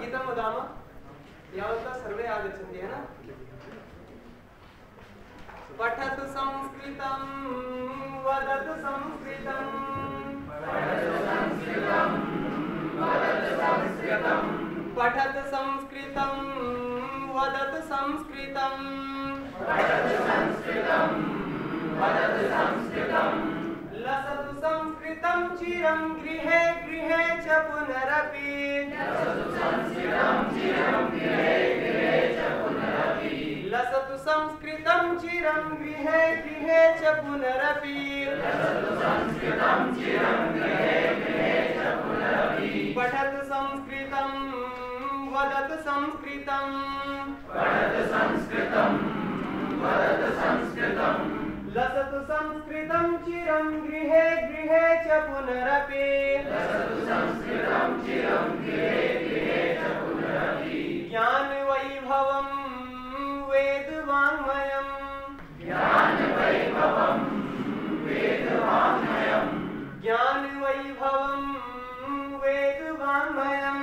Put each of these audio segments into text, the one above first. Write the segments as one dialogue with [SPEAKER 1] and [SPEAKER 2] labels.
[SPEAKER 1] गीतं वदामः यावत् सर्वे आगच्छन्ति है न पठतु संस्कृतं वदतु संस्कृतं पठतु संस्कृतं वदतु संस्कृतं लसतु संस्कृतं चिरं गृहे गृहे च पुनरपि लसतु संस्कृतं चिरं गृहे गृहे च पुनरपि पठतु संस्कृतं वदतु संस्कृतं लसतु संस्कृतं चिरं गृहे गृहे च पुनरपि ज्ञान वैभवं वेद वाङ्मयम् ज्ञान वैभवं वेद वाङ्मयम्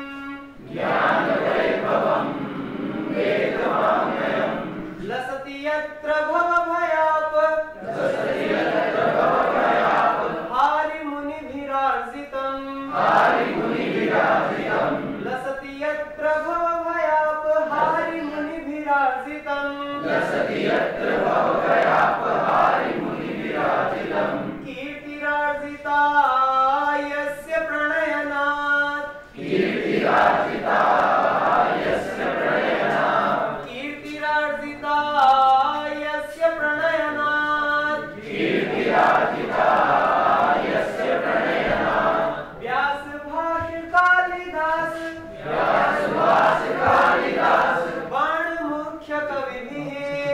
[SPEAKER 1] लसति यत्र भवभयाप हारिमुनिभिरार्जितं लसति यत्र भवभयाप हारिमुनिभिरार्जितं कीर्तिरार्जिता यस्य प्रणयनात् कीर्तिरार्जिता यस्य प्रणयनात् व्यास भाष्य कालिदास बाण मुख्य कविभिः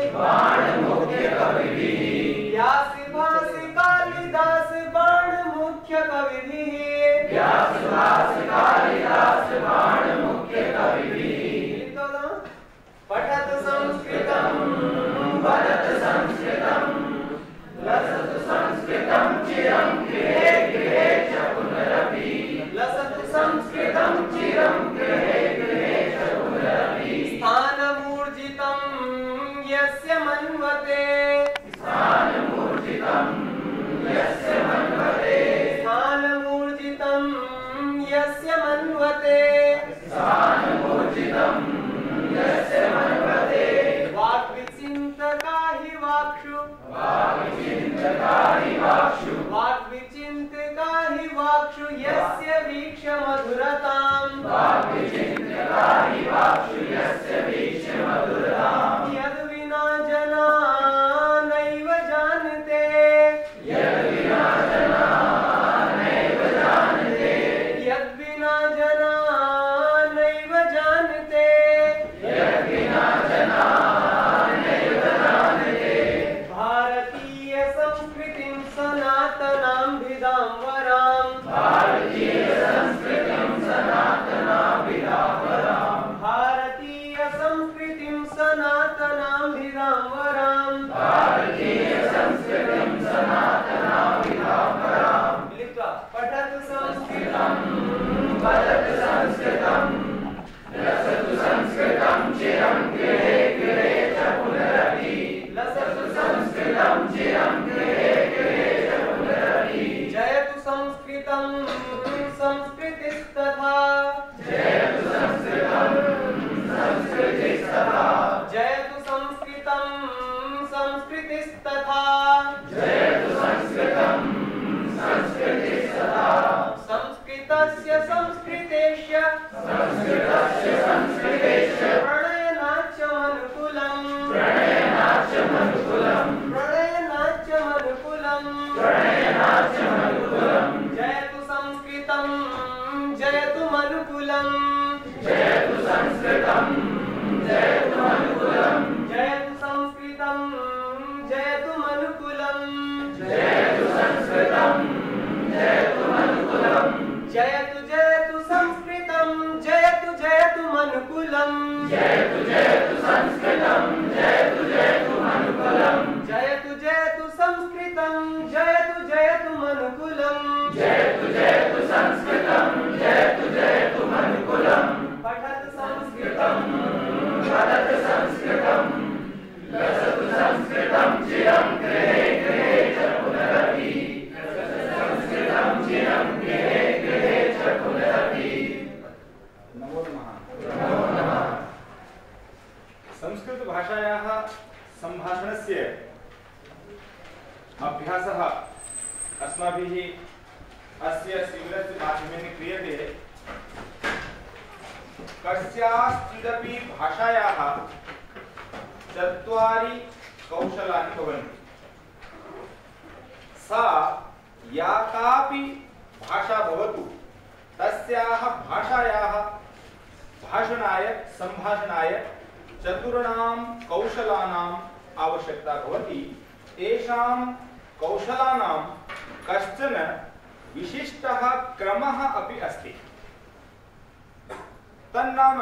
[SPEAKER 1] व्यास भाष्य कालिदास बाण मुख्य कविभिः पठतु संस्कृतं वदतु संस्कृतं लसतु संस्कृतं चिरं गृहे गृहे च पुनरपि स्थानमूर्जितं यस्य मन्वते स्थानमूर्जितं यस्य मन्वते वाग्विचिन्तका हि वाक्षु यस्य वीक्ष्य मधुरताम् यद्विना जना नैव जानते यद्विना जना नैव जानते भारतीय संस्कृतिं सनातनां भिदाम्बरां भारतीय संस्कृतिं सनातनां लिखित्वा पठतु संस्कृतं वदतु संस्कृतं लसतु संस्कृतं चिरं गृहे गृहे च पुनरपि जयतु संस्कृतं संस्कृतिस्तथा जयतु संस्कृतं संस्कृतिस्तथा संस्कृतस्य संस्कृतेश्च प्रणयनाच्यमनुकूलम् जयतु संस्कृतं जयतु मनुकुलम् जयतु संस्कृतं जयतु मनुकुलम् जयतु संस्कृतं जयतु मनुकुलम् जयतु संस्कृतं जयतु मनुकुलम् जयतु जयतु संस्कृतं जयतु जयतु मनुकुलम् जयतु जयतु संस्कृतं जयतु जयतु मनुकुलम् जयतु जयतु संस्कृतं जयतु जयतु मनुकुलम् जयतु जयतु संस्कृतं जयतु जयतु मनुकुलम् पठतु
[SPEAKER 2] संस्कृत भाषायाः सम्भाषणस्य अभ्यासः अस्माभिः अस्य शिबिरस्य माध्यमेन क्रियते। कस्याश्चिदपि भाषायाः चत्वारि कौशलानि भवन्ति। सा या कापि भाषा भवतु तस्याः भाषायाः भाषणाय सम्भाषणाय चतुर्णां कौशलानाम् आवश्यकता भवति। तेषां कौशलानां कश्चन विशिष्टः क्रमः अपि अस्ति। तन्नाम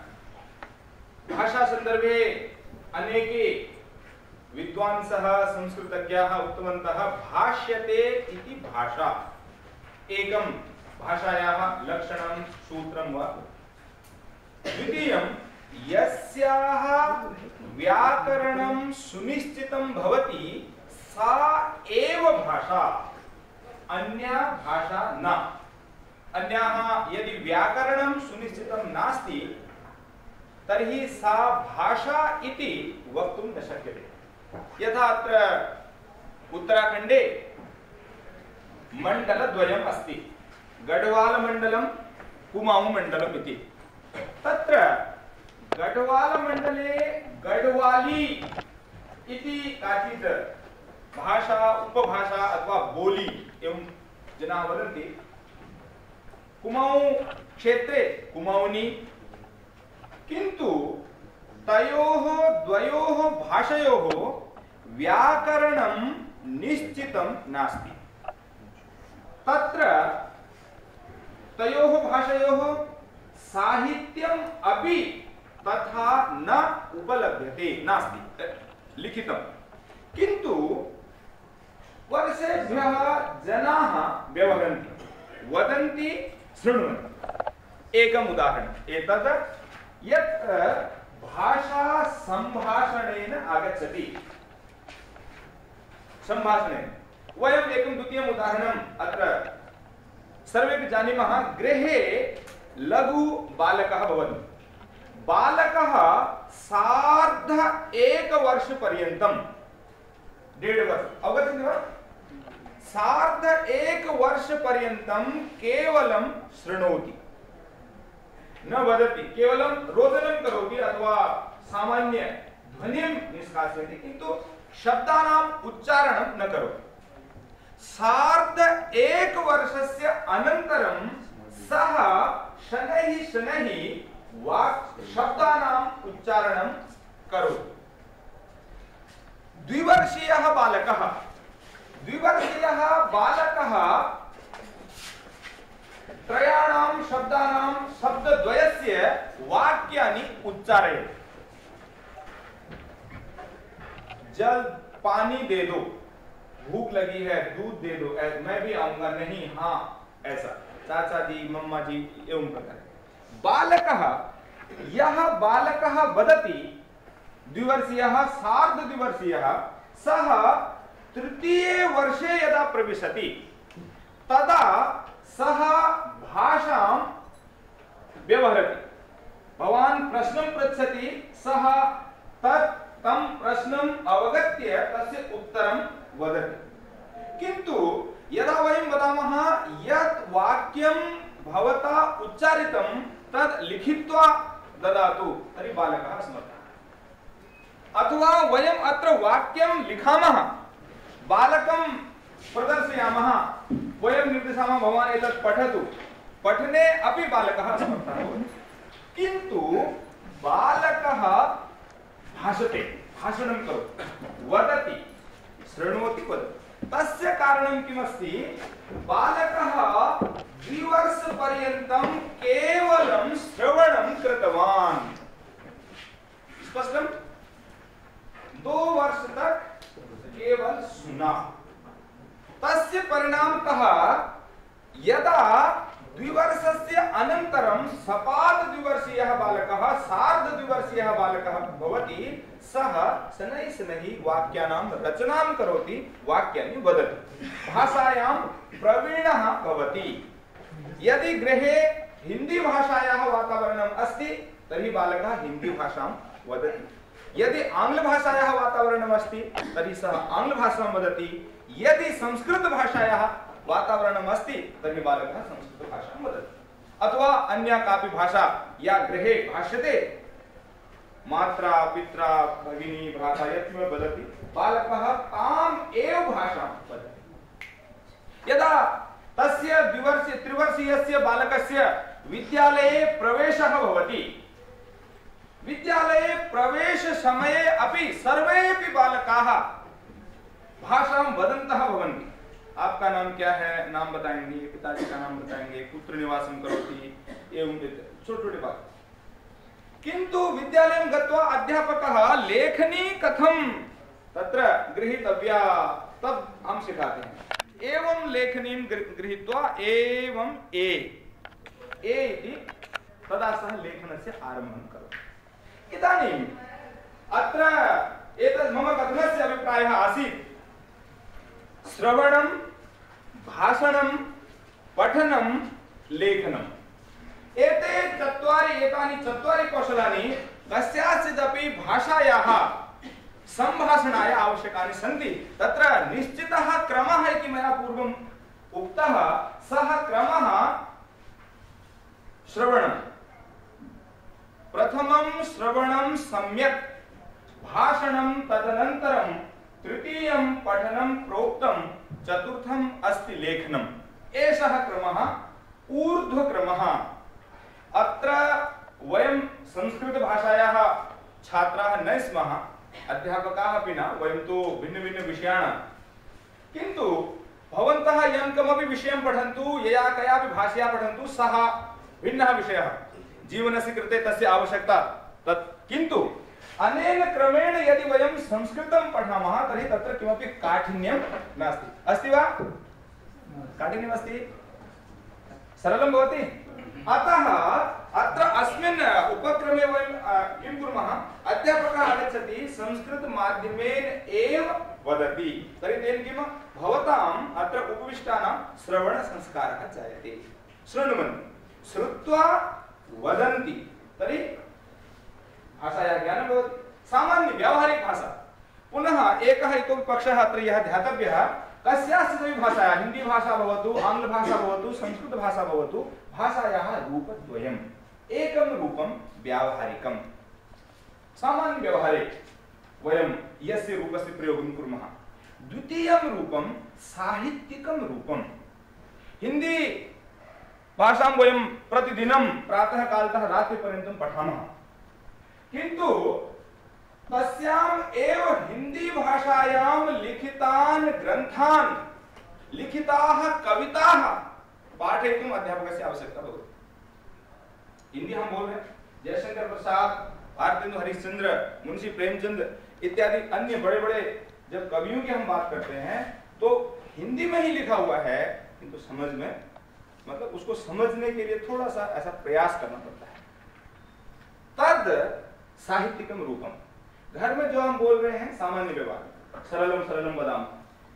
[SPEAKER 2] भाषा संदर्भे अनेके विद्वांसः संस्कृतज्ञाः उक्तवन्तः भाष्यते इति भाषा एकं भाषायाः लक्षणं सूत्रं वा। द्वितीयं यस्याः व्याकरणं सुनिश्चितं भवति सा एव भाषा, अन्या भाषा न। अन्याः यदि व्याकरणं सुनिश्चितं नास्ति तर्हि सा भाषा इति वक्तुं न शक्यते। यथा अत्र उत्तराखण्डे मण्डलद्वयम् अस्ति, गढ़वालमण्डलं, कुमाऊँमण्डलम् इति। तत्र गढ़वालमण्डले गढ़वाली इति काचित् भाषा, उपभाषा अथवा बोली एवं जनाः वदन्ति। कुमाऊँ क्षेत्रे कुमाऊनी। किन्तु तयोः द्वयोः भाषयोः व्याकरणं निश्चितं नास्ति। तत्र तयोः भाषयोः साहित्यम् अपि तथा न उपलभ्यते, नास्ति लिखितं। किन्तु वर्षेभ्यः जनाः व्यवहरन्ति, वदन्ति, शृण्वन्ति। एकम् उदाहरणम् एतत् यत् भाषा सम्भाषणेन आगच्छति। सम्भाषणेन वयम् एकं द्वितीयम् उदाहरणम् अत्र सर्वेपि जानीमः। गृहे लघु बालकः भवति। बालकः सार्ध एकवर्षपर्यन्तं, 1.5 वर्ष, अवगच्छन्ति वा? सार्ध एकवर्षपर्यन्तं केवलं शृणोति, न वदति। केवलं रोदनं करोति अथवा सामान्य ध्वनिं निष्कासयति, किन्तु शब्दानाम् उच्चारणं न करोति। सार्ध एकवर्षस्य अनन्तरं सः शनैः शनैः वाक् शब्दानाम् उच्चारणं करोति। द्विवर्षीयः बालकः त्रयाणां शब्दानां शब्दद्वयस्य वाक्यानि उच्चारयति। जल, पानी दे दो, भूख लगी है, दूध दे दो, मैं भी आऊंगा, नहीं, हाँ, ऐसा, चाचा जी, मम्मा जी, एवं प्रकार। बालकः वदति, द्विवर्षीयः, सार्धद्विवर्षीयः, सः तृतीये वर्षे यदा प्रविशति तदा सः भाषां व्यवहरति। भवान् प्रश्नं पृच्छति, सः तं प्रश्नम् अवगत्य तस्य उत्तरं वदति। किन्तु यदा वयं वदामः यत् वाक्यं भवता उच्चारितं तद् लिखित्वा ददातु, तर्हि बालकः स्मरति। अथवा वयम् अत्र वाक्यं लिखामः, बालकं प्रदर्शयामः, वयं निर्देशामः, भवान् एतत् पठतु, पठने अपि बालकः समर्थः भवति। किन्तु बालकः भाषते, भाषणं करोति, वदति, शृणोति, वदति। तस्य कारणं किमस्ति? बालकः 2 वर्षपर्यन्तं केवलं श्रवणं कृतवान्। स्पष्टं? 2 वर्ष तक केवल सुना। तस्य परिणामतः यदा 2 वर्षस्य अनन्तरं सपाद 2 वर्षीयः बालकः बालकः सार्धद्विवर्षीयः बालकः भवति सः शनैः शनैः वाक्यानां रचनां करोति, वाक्यानि वदति, भाषायां प्रवीणः भवति। यदि गृहे हिंदी भाषायाः वातावरणम् अस्ति तर्हि बालकः हिंदी भाषां वदति, यदि आंग्ल भाषायाः वातावरणम् अस्ति तर्हि सः आंग्ल भाषां वदति, यदि संस्कृत भाषायाः वातावरणम् अस्ति तर्हि बालकः संस्कृत भाषां वदति, अथवा अन्या कापि भाषा या गृहे भाष्यते, मात्रा पित्रा भगिनी भ्राता यत्किमपि वदति, बालकः ताम् एव भाषां वदति। यदा तस्य त्रिवर्षीयस्य बालकस्य विद्यालये प्रवेशः भवति, विद्यालये प्रवेश समये अपि सर्वेपि बालकाः भाषां वदन्तः भवन्ति। आपका नाम क्या है, नाम बताएंगे, पिताजी का नाम बताएंगे, कुत्र निवासं करोति, एवं छोटी-छोटी बात। किंतु विद्यालयं गत्वा अध्यापकः लेखनी कथं तत्र गृहीतव्या तब हम सिखाते हैं। एवं लेखनीं गृहीत्वा एवं ए इति तदा सः लेखनस्य आरम्भं करोति। इदानीम् अत्र एतत् मम कथनस्य अभिप्रायः आसीत् श्रवणं, भाषणं, पठनं, लेखनम्, एतानि चत्वारि कौशलानि कस्याचिदपि भाषायाः संभाषणाय आवश्यकानि सन्ति। तत्र निश्चितः क्रमः इति मया पूर्वम् उक्तः, सः क्रमः श्रवणं, प्रथमं श्रवणं सम्यक्, भाषणं तदनन्तरं, तृतीयं पठनं प्रोक्तं, चतुर्थम् अस्ति लेखनम्। एषः क्रमः ऊर्ध्वक्रमः। अत्र वयं संस्कृतभाषायाः छात्राः न स्मः, अध्यापकाः अपि न, वयं तु भिन्नभिन्नविषयाणां, किन्तु भवन्तः यं कमपि विषयं पठन्तु, यया कयापि भाषया पठन्तु, सः भिन्नः विषयः, जीवनस्य कृते तस्य आवश्यकता तत्, किन्तु अनेन क्रमेण यदि वयं संस्कृतं पठामः तर्हि तत्र किमपि काठिन्यं नास्ति। अस्ति वा? काठिन्यम् अस्ति? सरलं भवति? अतः अत्र अस्मिन् उपक्रमे वयं किं कुर्मः, अध्यापकः आगच्छति, संस्कृतमाध्यमेन एव वदति, तर्हि तेन किं भवताम् अत्र उपविष्टानां श्रवणसंस्कारः जायते। शृण्वन्ति, श्रुत्वा वदन्ति, तर्हि भाषायाः ज्ञानं भवति, सामान्य व्यावहारिक भाषा। पुनः एकः इतोपि पक्षः अत्र यः ध्यातव्यः, कस्याचिदपि भाषायाः, हिंदी भाषा भवतु, आंग्ल भाषा भवतु, संस्कृत भाषा भवतु, भाषायाः रूपद्वयम्, एकं रूपं व्यावहारिकं, सामान्य व्यवहारे वयं यस्य रूपस्य प्रयोगं कुर्मः, द्वितीयं रूपं साहित्यिकं रूपं। हिंदी भाषां वयं प्रतिदिनं प्रातः कालतः रात्रिपर्यन्तं पठामः, किन्तु तस्याम् एव हिंदी भाषायां लिखितान् ग्रंथान्, लिखिताः कविताः पाठयितुम् अध्यापकस्य आवश्यकता भवति। हिंदी हम बोल रहे हैं, जयशंकर प्रसाद, भारतेंदु हरिश्चंद्र, मुंशी प्रेमचंद इत्यादि अन्य बड़े बड़े जब कवियों की हम बात करते हैं तो हिंदी में ही लिखा हुआ है, किंतु समझ में, मतलब उसको समझने के लिए थोड़ा सा ऐसा प्रयास करना पड़ता है। तद साहित्यिकम रूपम, घर में जो हम बोल रहे हैं सामान्य व्यवहार, सरलम सरलम वदाम,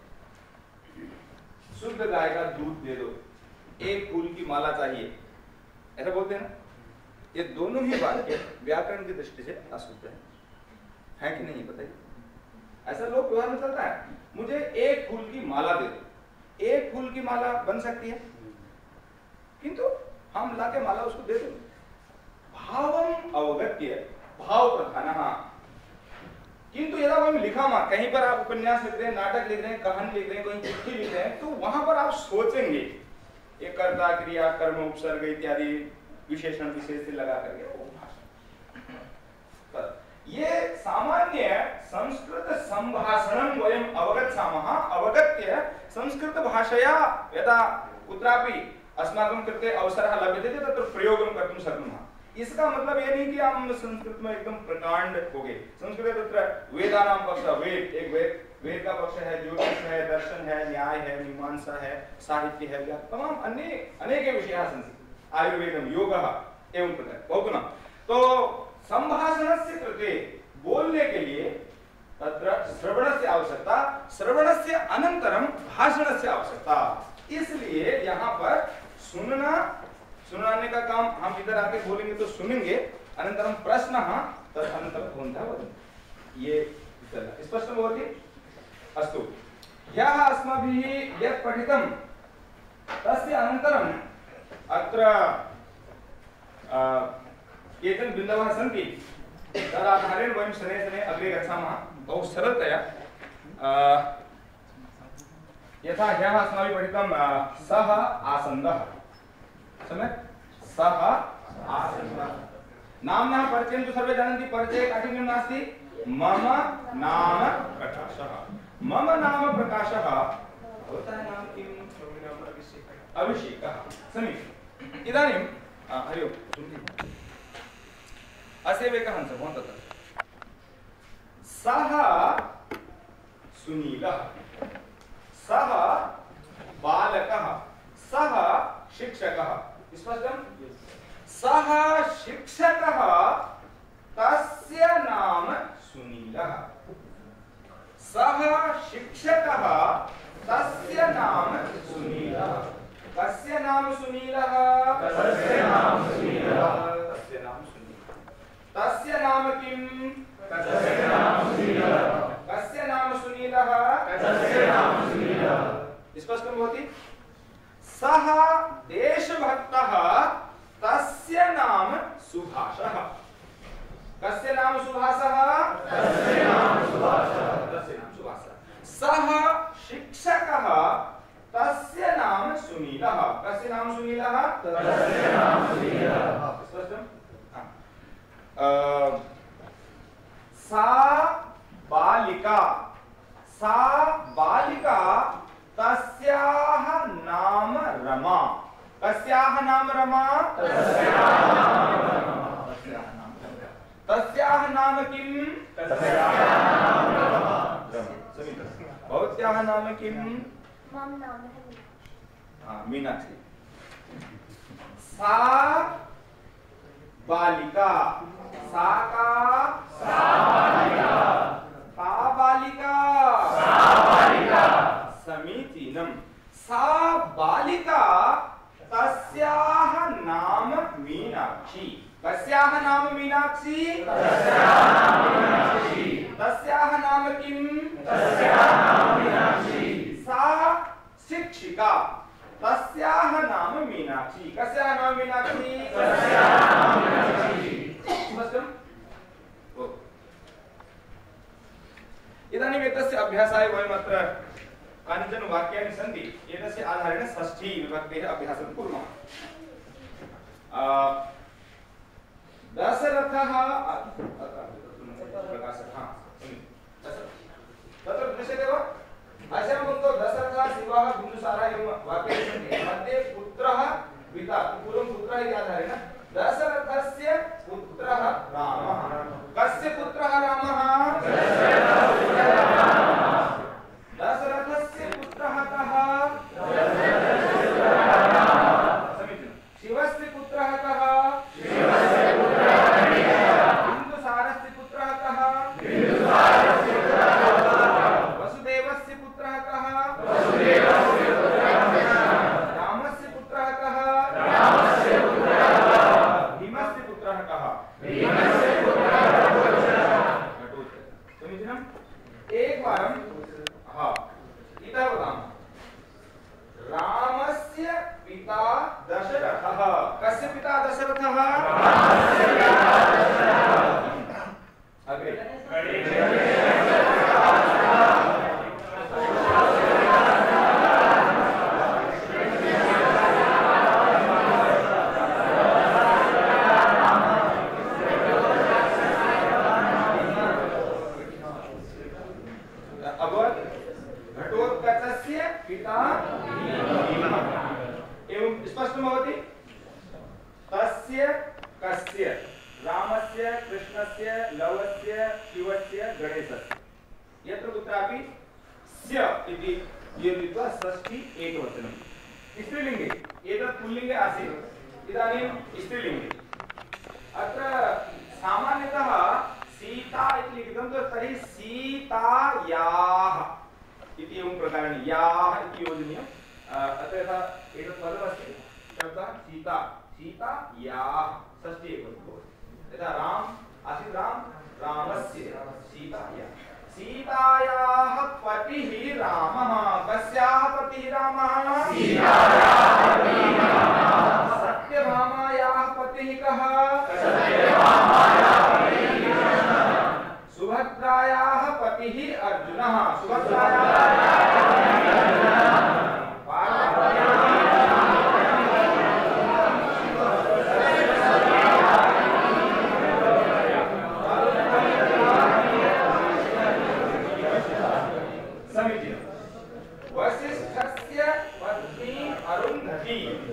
[SPEAKER 2] शुद्ध गाय का दूध दे दो, एक फूल की माला चाहिए, ऐसा बोलते हैं ना। ये दोनों ही वाक्य व्याकरण की दृष्टि से अशुद्ध है कि नहीं बताइए? ऐसा लोग व्यवहार में चलता है, मुझे एक फूल की माला दे दो, एक फूल की माला बन सकती है, किंतु हम लाके माला उसको दे दो। भावम अवगत्य, भाव प्रधानः, किंतु यदा वयं लिखामः, कहीं पर आप उपन्यास लिख रहे हैं, नाटक लिख रहे हैं, कहानी लिख रहे हैं, कोई चिट्ठी लिख रहे हैं, तो वहां पर आप सोचेंगे, एक कर्ता क्रिया कर्म उपसर्ग इत्यादि विशेषण विशेष से लगा करके वो भाषा। ये सामान्य संस्कृत संभाषणं वयम् अवगच्छामः, अवगत्य संस्कृत भाषया यदा कुत्रापि अस्माकं कृते अवसरः लभ्यते चेत् तत्र प्रयोगं कर्तुं शक्नुमः। इसका मतलब ये नहीं कि हम संस्कृत में एकदम प्रकांड हो गए। संस्कृत तत्र वेदानां पक्ष, वेद एक वेद का पक्ष है, ज्योतिष है, दर्शन है, न्याय है, मीमांसा है, साहित्य है, तमाम अन्य अनेके विषयाः सन्ति, आयुर्वेदं, योगः एवं प्रकार बहु न। तो संभाषणस्य कृते बोलने के लिए तत्र श्रवणस्य आवश्यकता, श्रवणस्य अनंतरम भाषणस्य आवश्यकता। इसलिए यहाँ पर सुनाने का काम हम इधर आके बोलेंगे तो सुनेंगे, अनंतरम प्रश्नः तदनन्तरं भवन्तः वदन्तु। ये स्पष्टं भवति? अस्तु, ह्यः अस्माभिः यत् पठितं तस्य अनन्तरम् अत्र केचन बिन्दवः सन्ति, तदाधारेण वयं शनैः शनैः अग्रे गच्छामः बहु सरलतया। यथा ह्यः अस्माभिः पठितं सः आसन्दः, सम्यक्? सः आसन्दः। नाम्नः परिचयं तु सर्वे जानन्ति, परिचये काठिन्यं नास्ति। मम नाम प्रकाशः। मम नाम प्रकाशः। भवतः नाम किं? अभिषेकः। समीचीनम्। इदानीं हरि ओम्। असेवेकः हंसः भवन्तः तत्र। सः सुनीलः, सः बालकः, सः शिक्षकः। स्पष्टं? सः शिक्षकः, तस्य नाम सुनीलः। सः शिक्षकः, तस्य नाम सुनीलः। कस्य नाम सुनीलः? तस्य नाम सुनीलः। तस्य नाम सुनीलः। तस्य नाम किं? तस्य नाम सुनीलः। कस्य नाम सुनीलः? तस्य नाम सुनीलः। स्पष्टं भवति? सः देशभक्तः, तस्य नाम सुभाषः। कस्य नाम सुभाषः? तस्य नाम सुभाषः। तस्य नाम सुभाषः। सः शिक्षकः, तस्य नाम सुनीलः। कस्य नाम सुनीलः? तस्य नाम सुनीलः। स्पष्टं? सा बालिका, सा बालिका, तस्याः नाम रमा। कस्याः नाम रमा? तस्याः नाम रमा। तस्याः नाम किं? तस्याः नाम रमा। समीचीनं। भवत्याः नाम किं? मम नाम है मीनाक्षी। सा बालिका, सा का? सा बालिका। का बालिका? सा बालिका। समीचीनं। सा बालिका, तस्याः नाम मीनाक्षी। कस्याः नाम मीनाक्षी? तस्याः नाम मीनाक्षी। तस्याः नाम किं? तस्याः नाम मीनाक्षी। सा शिक्षिका, तस्याः नाम मीनाक्षी। कस्याः नाम मीनाक्षी? तस्याः नाम मीनाक्षी। स्पष्टं? इदानीम् एतस्य अभ्यासाय वयम् अत्र कानिचन वाक्यानि सन्ति, एतस्य आधारेण षष्ठी विभक्तेः अभ्यासं कुर्मः। दशरथः तत्र दृश्यते वा? अस्यां पङ्क्तौ दशरथः, शिवः, बिन्दुसारः एवं वाक्यानि सन्ति। मध्ये पुत्रः, पिता, पूर्वं पुत्रः इति आधारेण दशरथस्य पुत्रः रामः। कस्य पुत्रः रामः? दशरथस्य पुत्रः कः? समीचीनं। शिवस्य पुत्रः कः? बिन्दुसारस्य पुत्रः कः? वसुदेवस्य पुत्रः कः? रामस्य पुत्रः कः? भीमस्य पुत्रः कः? समीचीनम्। एकवारं इतः वदामः। रामस्य पिता दशरथः। कस्य पिता दशरथः? अग्रे घटोत्कचस्य पिता एवं स्पष्टं भवति। तस्य कस्य? रामस्य, कृष्णस्य, लवस्य, शिवस्य, गणेशस्य। यत्र कुत्रापि स्य इति योजयित्वा षष्ठी एकवचनं। स्त्रीलिङ्गे एतत् पुल्लिङ्गे आसीत्, इदानीं स्त्रीलिङ्गे। अत्र सामान्यतः सीता इति लिखितं तर्हि सीतायाः इति एवं प्रकारेण याः इति योजनीयम्। अत्र यथा एतत् पदमस्ति शब्दः सीता सीतायाः षष्ठी एकवचनं भवति। यथा राम आसीत् रामस्य सीतायाः सीतायाः पतिः रामः। कस्याः पतिः रामः? सत्यभामायाः पतिः कः? सुभद्रायाः पतिः अर्जुनः। समीचीनं। वसिष्ठस्य पत्नी अरुन्धती।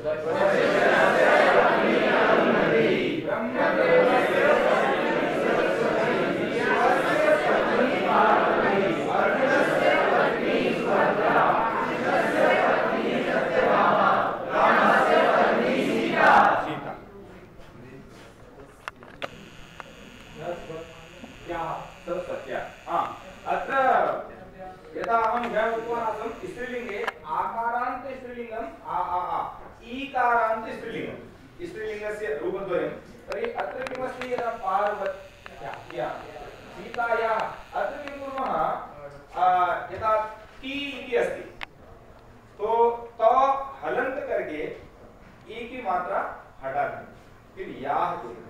[SPEAKER 2] अत्र यथा अहं ज्ञातवान् आसं स्त्रीलिङ्गे आकारान्त स्त्रीलिङ्गम् आ ईकारान्त स्त्रीलिङ्गं स्त्रीलिङ्गस्य रूपद्वयं। तर्हि अत्र किमस्ति? यदा पार्वत्या सीतायाः अत्र किं कुर्मः? यदा टी इति अस्ति तो त हलन्त करके ई की मात्रा हटा दें, फिर याह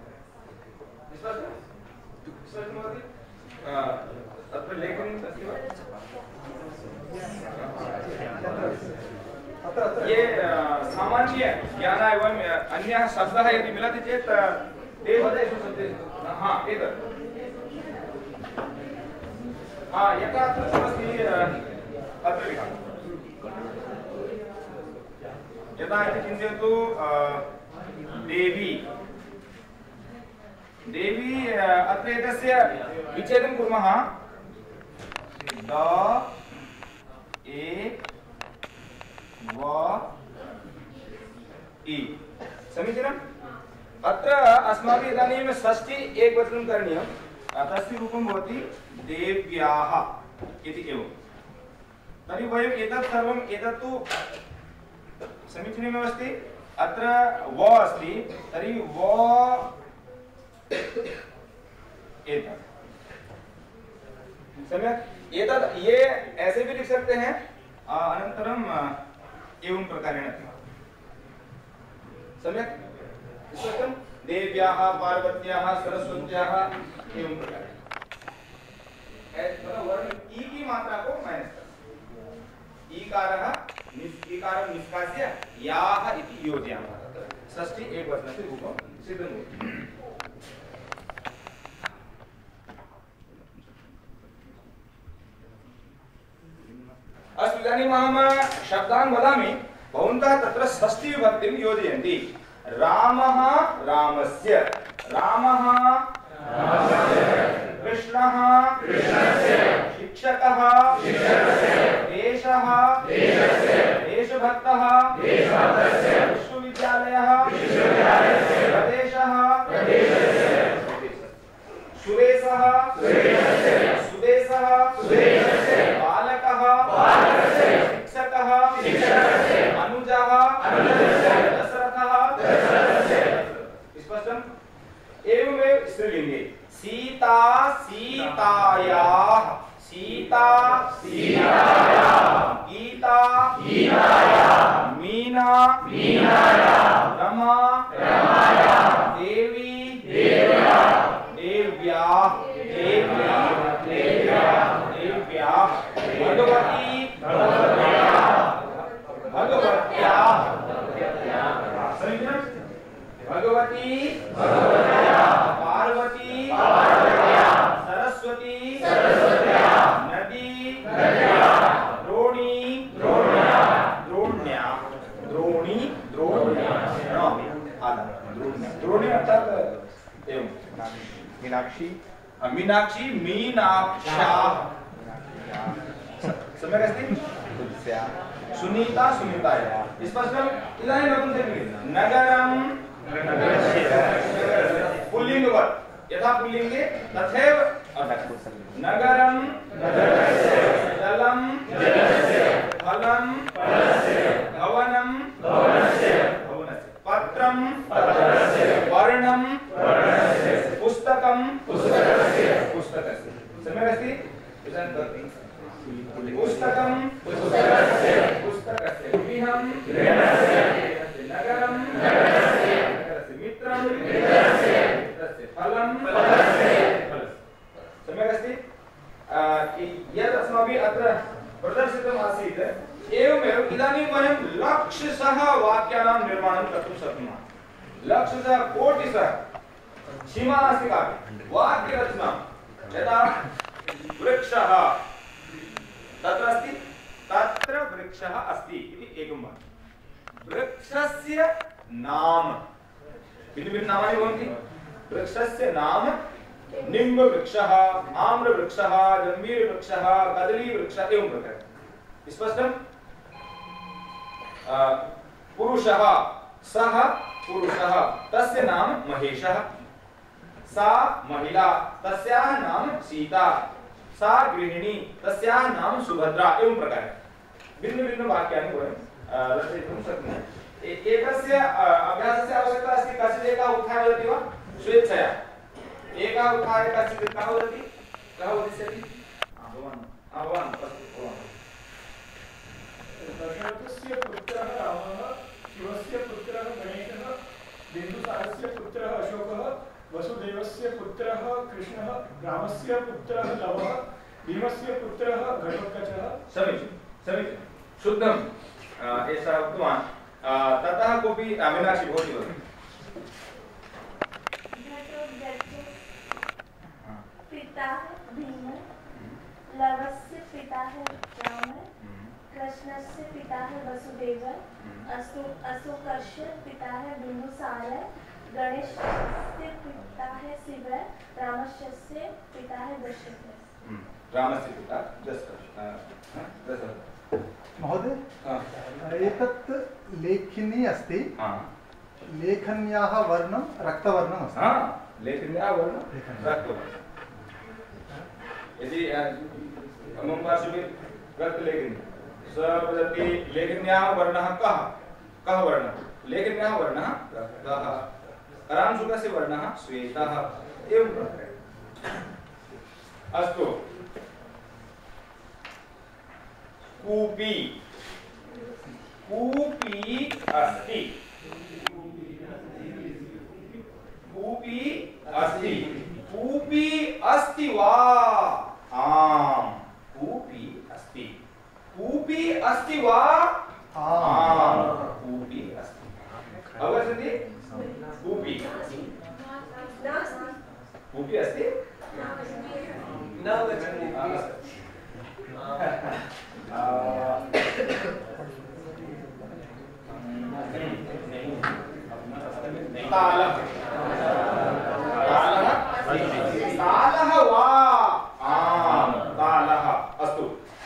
[SPEAKER 2] अत्र लेखनी अस्ति वा? ये सामान्य ज्ञान एवं अन्यः शब्दः यदि मिलति चेत् तेषु शब्देषु एतत् यथा अस्ति अत्र लिखितं यथा इति चिन्तयतु देवी देवी अत्र एतस्य विच्छेदं कुर्मः द ए व इ समीचीनम्। अत्र अस्माभिः इदानीं षष्ठी एकवचनं करणीयं। तस्य रूपं भवति देव्याः इति एवं। तर्हि वयम् एतत् सर्वम् एतत्तु समीचीनमेव अस्ति। अत्र व अस्ति तर्हि व एतत् सम्यक्। एतत् ये ऐसे भी लिख सकते हैं अनन्तरं एवं प्रकारेण सम्यक् स्पष्टं। देव्याः पार्वत्याः सरस्वत्याः एवं प्रकारेण वर्ण ई की मात्रा को माइनस कर ईकारः ईकारं निष्कास्य याः इति योजयामः। षष्ठी एकवचनस्य रूपं सिद्धं भवति। अस्तु इदानीम् अहं शब्दान् वदामि, भवन्तः तत्र षष्ठी विभक्तिं योजयन्ति। रामः रामस्य, रामः कृष्णः शिक्षकः देशः देशभक्तः विश्वविद्यालयः प्रदेशः सुरेशः सुदेशः बालकः शिक्षकः अनुजः दशरथः। स्पष्टम्। एवमेव स्त्रीलिङ्गे सीता सीतायाः, सीता गीता मीना रमा देवी देव्याः भगवती भगवत्याः भगवती पार्वती सरस्वती नदी द्रोणी द्रोणी द्रोणी अर्थात एवं मीनाक्षी मीनाक्षी मीनाक्षाः सम्यक् अस्ति। सुनीता सुनीतायाः। स्पष्टम्। इदानीं नपुंसकलिङ्गे नगरं पुल्लिङ्गवत् यथा पुल्लिङ्गे तथैव नगरं जलं फलं भवनं पत्रं वर्णं पुस्तकं पुस्तकस्य सम्यक् अस्ति पुस्तकं पुस्तकस्य गृहं नगरं मित्रं फलं सम्यक् अस्ति यत् अस्माभिः अत्र प्रदर्शितम् आसीत् एवमेव इदानीं वयं लक्षशः वाक्यानां निर्माणं कर्तुं शक्नुमः लक्षशः कोटिशः सीमा नास्ति कापि वाक्यरचना यदा वृक्षः तत्र अस्ति तत्र वृक्षः अस्ति इति एकं वाक्यं वृक्षस्य नाम भिन्न नामानि भवन्ति वृक्षस्य नाम निम्बवृक्षः आम्रवृक्षः जम्बीरवृक्षः कदलीवृक्षः एवं प्रकारे स्पष्टं पुरुषः सः पुरुषः तस्य नाम महेशः सा महिला तस्याः नाम सीता सा गृहिणी तस्याः नाम सुभद्रा एवं प्रकारे भिन्न वाक्यानि वयं रचयितुं शक्नुमः एकस्य अभ्यासस्य आवश्यकता अस्ति कश्चित् एकः उत्थाय वदति वा स्वेच्छया एकः उत्थाय कश्चित् कः वदति कः वदिष्यति भवान्
[SPEAKER 3] दशरथस्य पुत्रः रामः शिवस्य पुत्रः गणेशः बिन्दुसारस्य पुत्रः अशोकः वसुदेवस्य पुत्रः कृष्णः रामस्य पुत्रः लवः भीमस्य पुत्रः घटोत्कचः
[SPEAKER 2] समीचीनं शुद्धं एषः उक्तवान् ततः कोऽपि अविनाशी भवति वदतु
[SPEAKER 4] पिता है भीम लवस्य पिता है राम कृष्णस्य पिता है वसुदेव अशोकस्य पिता है बिन्दुसार गणेशस्य पिता है शिव रामस्य पिता है दशरथ
[SPEAKER 2] रामस्य पिता दशरथ
[SPEAKER 5] महोदय एतत् लेखनी अस्ति लेखन्याः वर्णं रक्तवर्णम् अस्ति
[SPEAKER 2] लेखन्याः वर्णं रक्तवर्णं यदि मम पार्श्वे रक्तलेखनी स वदति लेखन्याः वर्णः कः कः वर्णः लेखन्याः वर्णः रक्तः करांशुकस्य वर्णः श्वेतः एवं प्रकारे अस्तु कूपी कूपी अस्ति कूपी अस्ति कूपी अस्ति वा आम् कूपी अस्ति कूपी अस्ति वा आम् कूपी अस्ति अवगच्छन्ति कूपी कूपी अस्ति
[SPEAKER 1] न अवगच्छन्ति
[SPEAKER 2] तालः वा आम् तालः अस्तु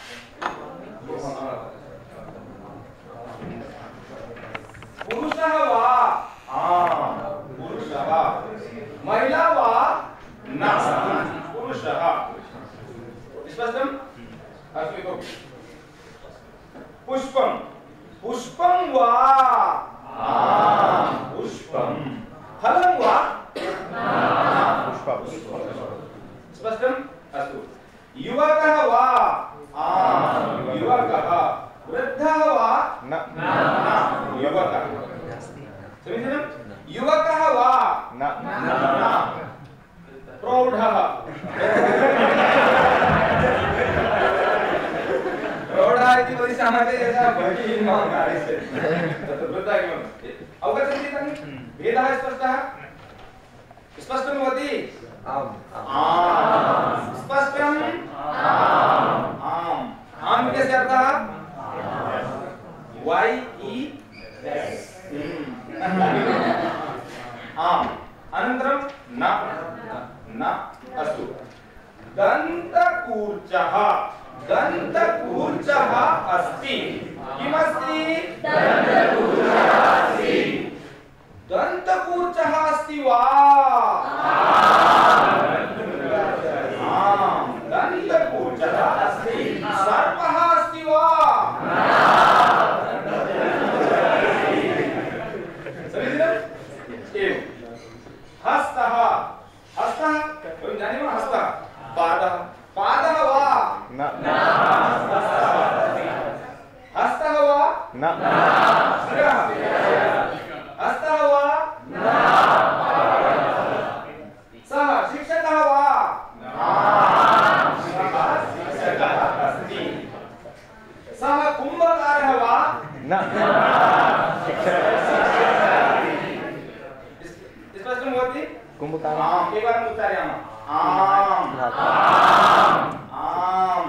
[SPEAKER 2] पुरुषः वा आम् पुरुषः महिला वा न पुरुषः स्पष्टम् अस्तु इतोपि पुष्पं पुष्पं वा पुष्पं फलं वा स्पष्टम् अस्तु युवकः वा युवकः वृद्धः वा न युवकः समीचीनं युवकः वा न प्रौढः प्रौढः इति वदिष्यामः यथा भगिनी मां कार्यस्य तत्र वृद्धः किमपि अवगच्छन्ति इदानीं भेदः स्पष्टः स्पष्टं भवति आम् स्पष्टम् आम् आम् इत्यस्य अर्थः YES आम् अनन्तरं न अस्तु दन्तकूर्चः दन्तकूर्चः अस्ति किमस्ति दन्तकूर्चः अस्ति वा दन्तगोचरः अस्ति। सर्पः अस्ति वा? समीचीनम्? एवं हस्तः, हस्तः वयं जानीमः हस्तः, पादः, पादः वा? न। हस्तः वा? न। शिरः, हस्तः वा? न। सः शिक्षकः वा? शिक्षकः अस्ति। सः कुम्भकारः वा? न। स्पष्टं भवति? कुम्भकारः एकवारम् उच्चारयामः। आम् आम्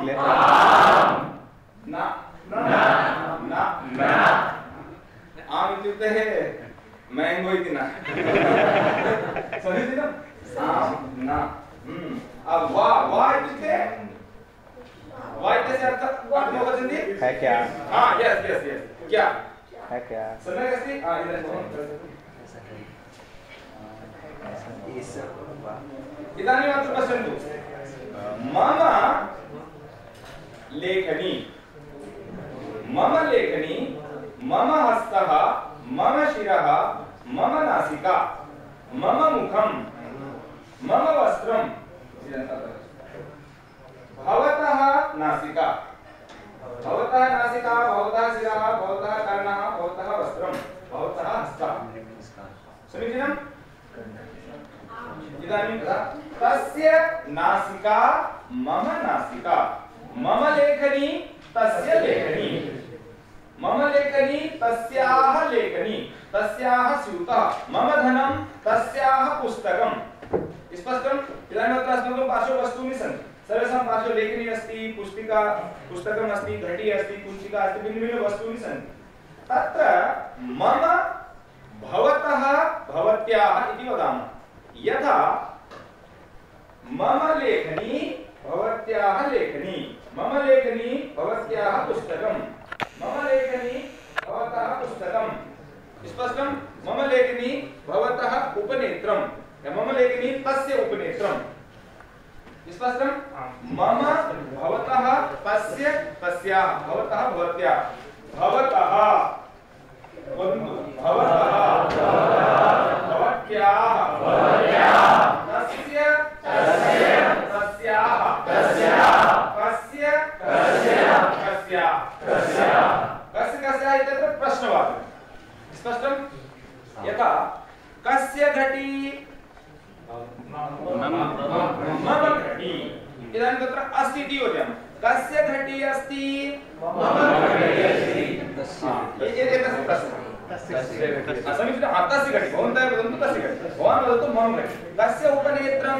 [SPEAKER 2] न न न आम् इत्युक्ते मैंगो इति न। समीचीनम्? आम् न। अब वा वा इत्युक्ते वा इत्यस्य अर्थः अवगच्छन्ति? है क्या? हाँ यस यस यस क्या है क्या? सम्यक् अस्ति? इदानीम् अत्र पश्यन्तु। मम लेखनी, मम लेखनी, मम हस्तः, मम शिरः, मम नासिका, मम मुखं, मम वस्त्रं, भवतः नासिका, भवतः नासिका, भवतः शिरः, भवतः कर्णः, भवतः वस्त्रं, भवतः हस्तः। समीचीनम्? इदानीं तस्य नासिका मम नासिका, मम लेखनी तस्य लेखनी, मम लेखनी तस्याः लेखनी, तस्याः स्यूतः, मम धनं तस्याः पुस्तकम्। स्पष्टम्? इदानीम् अत्र अस्माकं पार्श्वे वस्तूनि सन्ति। सर्वेषां पार्श्वे लेखनी अस्ति, पुस्तिका पुस्तकम् अस्ति, घटी अस्ति, कुञ्चिका अस्ति, भिन्नभिन्न वस्तूनि सन्ति। तत्र मम भवतः भवत्याः इति वदामः। यथा मम लेखनी भवत्याः लेखनी, मम लेखनी भवत्याः पुस्तकं, मम लेखनी भवतः पुस्तकं। स्पष्टं? मम लेखनी भवतः उपनेत्रं, मम लेखनी तस्य उपनेत्रं। स्पष्टं? मम भवतः तस्य तस्याः, भवतः भवत्याः, भवतः वदन्तु, भवतः भवत्याः तस्य तस्याः कस्य कस्याः कस्य कस्याः इत्यत्र प्रश्नवाचकः। स्पष्टं? यथा कस्य घटी? मम घटी। इदानीं तत्र अस्ति इति योजयामः। कस्य घटी अस्ति? मम घटी अस्ति। एतस्य प्रश्नः। समीचीनं? तस्य घटी, भवन्तः वदन्तु तस्य घटी, भवान् वदतु मम घटी। कस्य उपनेत्रं?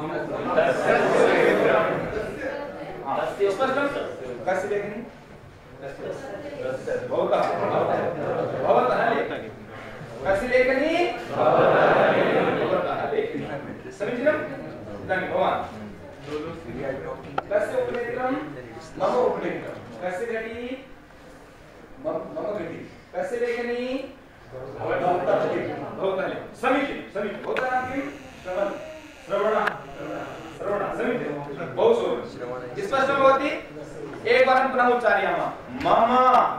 [SPEAKER 2] स्पष्टं? कस्य लेखनी? भवतः भवतः लेखनी। कस्य लेखनी? भवतः लेखनी। समीचीनम्? इदानीं भवान् कस्य उपनेत्रं? मम उपनेत्रं। कस्य घटी? मम घटी। कस्य लेखनी? भवतः लेखनी। समीचीनं समीचीनं। भवतः नाम किं? श्रवणः। समीचीनं, बहु सुन्दरं। स्पष्टं भवति? एकवारं पुनः उच्चारयामः। मम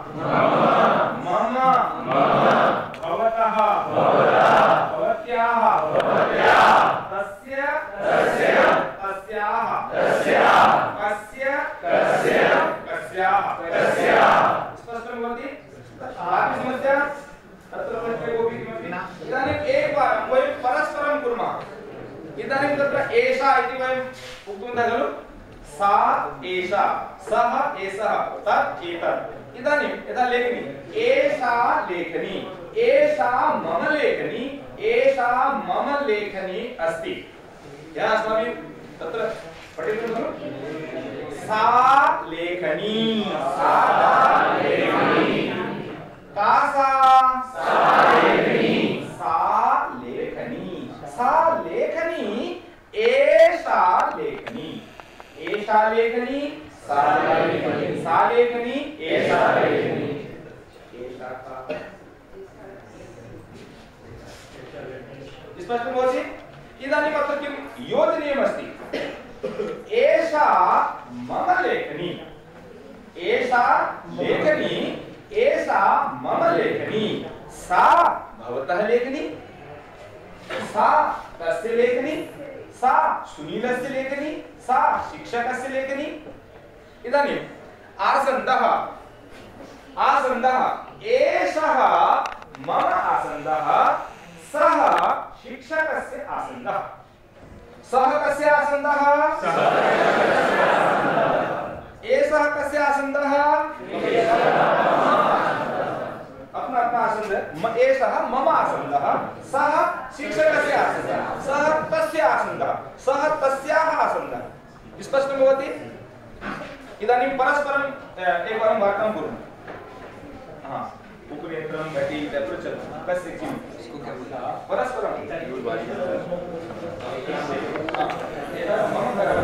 [SPEAKER 2] भवतः भवत्याः तस्य तस्याः कस्य कस्याः। स्पष्टं भवति? समस्या तत्र प्रश्ने कोऽपि किमपि? इदानीम् एकवारं वयं परस्परं कुर्मः। इदानीं तत्र एषा इति वयम् उक्तवन्तः खलु? सा एषा, सः एषः, तत् एतत्। इदानीं यथा लेखनी, एषा लेखनी, एषा मम लेखनी, एषा मम लेखनी अस्ति। यः अस्माभिः तत्र पठितं खलु? सा लेखनी, सा लेखनी, का सा? सा लेखनी, सा लेखनी, सा लेखनी, एषा लेखनी, एषा लेखनी, सा लेखनी, सा लेखनी, एषा लेखनी, एषा का। स्पष्टं भवति? इदानीम् अत्र किं योजनीयमस्ति? एषा मम लेखनी, एषा लेखनी, एषा मम लेखनी, सा भवतः लेखनी, सा तस्य लेखनी, सा सुनीलस्य लेखनी, सा शिक्षकस्य लेखनी। इदानीम् आसन्दः, आसन्दः, एषः मम आसन्दः, सः शिक्षकस्य आसन्दः। सः कस्य आसन्दः? एषः कस्य आसन्दः? अपना अपना आसन्द। एषः मम आसन्दः, सः शिक्षकस्य आसन्दः, सः तस्य आसन्दः, सः तस्याः आसन्दः। स्पष्टं भवति? इदानीं परस्परं एकवारं वार्तां कुर्मः। हाँ, उपनेत्रं घटी तत्र चलति, कस्य किं? परस्परं मम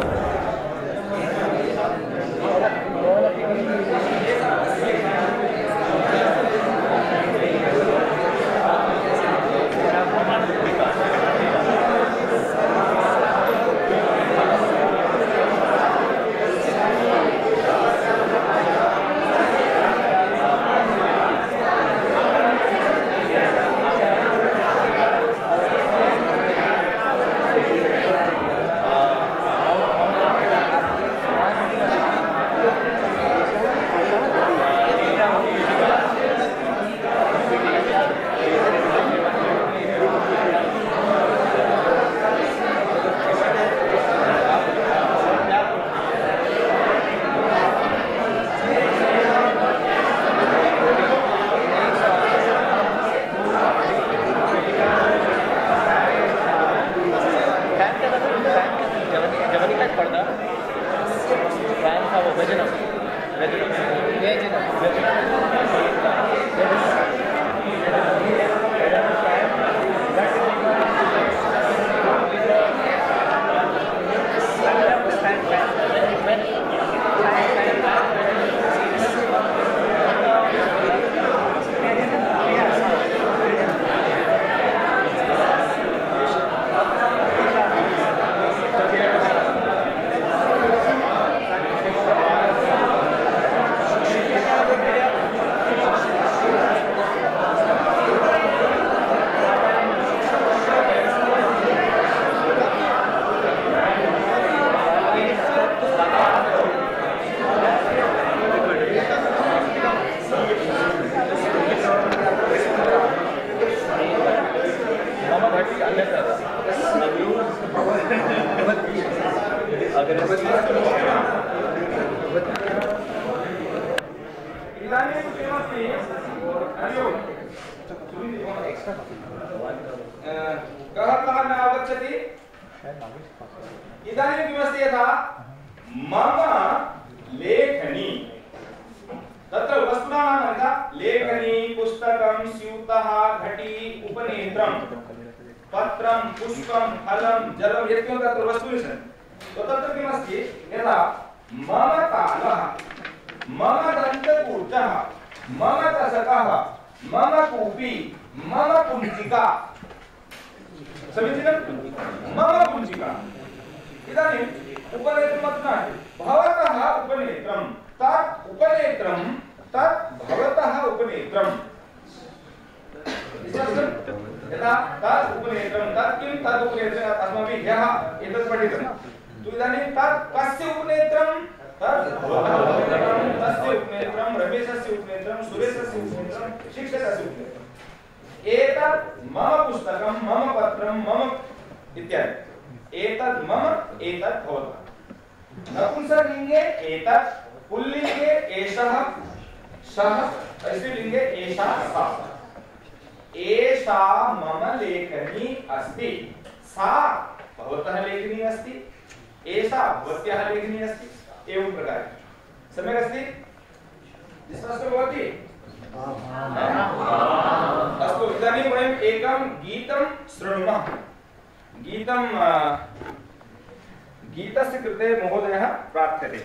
[SPEAKER 2] गीतस्य कृते महोदयः प्रार्थ्यते।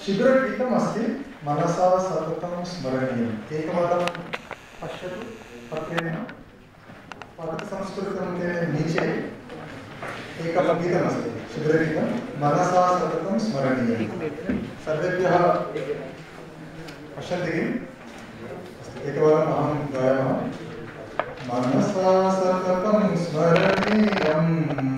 [SPEAKER 5] शिबिरगीतम् अस्ति मनसा सततं स्मरणीयम्। एकवारं पश्यतु पत्रेण पाठसंस्कृतं के नीचे एकं गीतमस्ति शिबिरगीतं मनसा सततं स्मरणीयम्। सर्वेभ्यः पश्यन्ति किम्? एकवारम् अहं गायामः। मनसा सततं स्मरणीयम्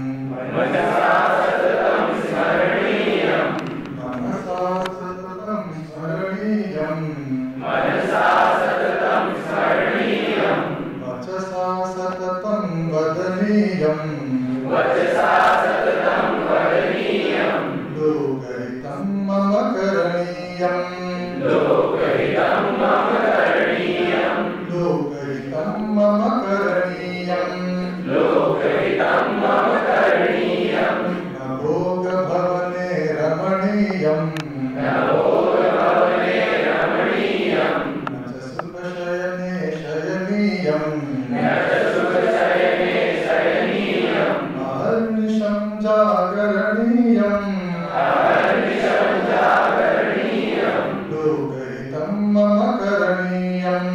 [SPEAKER 5] मनसा सततं स्मरणीयम् मनसा सततं स्मरणीयम् मनसा सततं स्मरणीयम् वचसा सततं वदनीयम् वचसा सततं वदनीयम् लोकहितं मम करणीयम् लोकहितं मम करणीयम् लोकहितं मम करणीयम् लोकहितं मम करणीयम् न भोगभवने रमणीयम् न भोगभवने रमणीयम् न च सुखशयने शयनीयम् न च सुखशयने शयनीयम् अहर्निशं जागरणीयम् अहर्निशं जागरणीयम् लोकहितं मम करणीयम्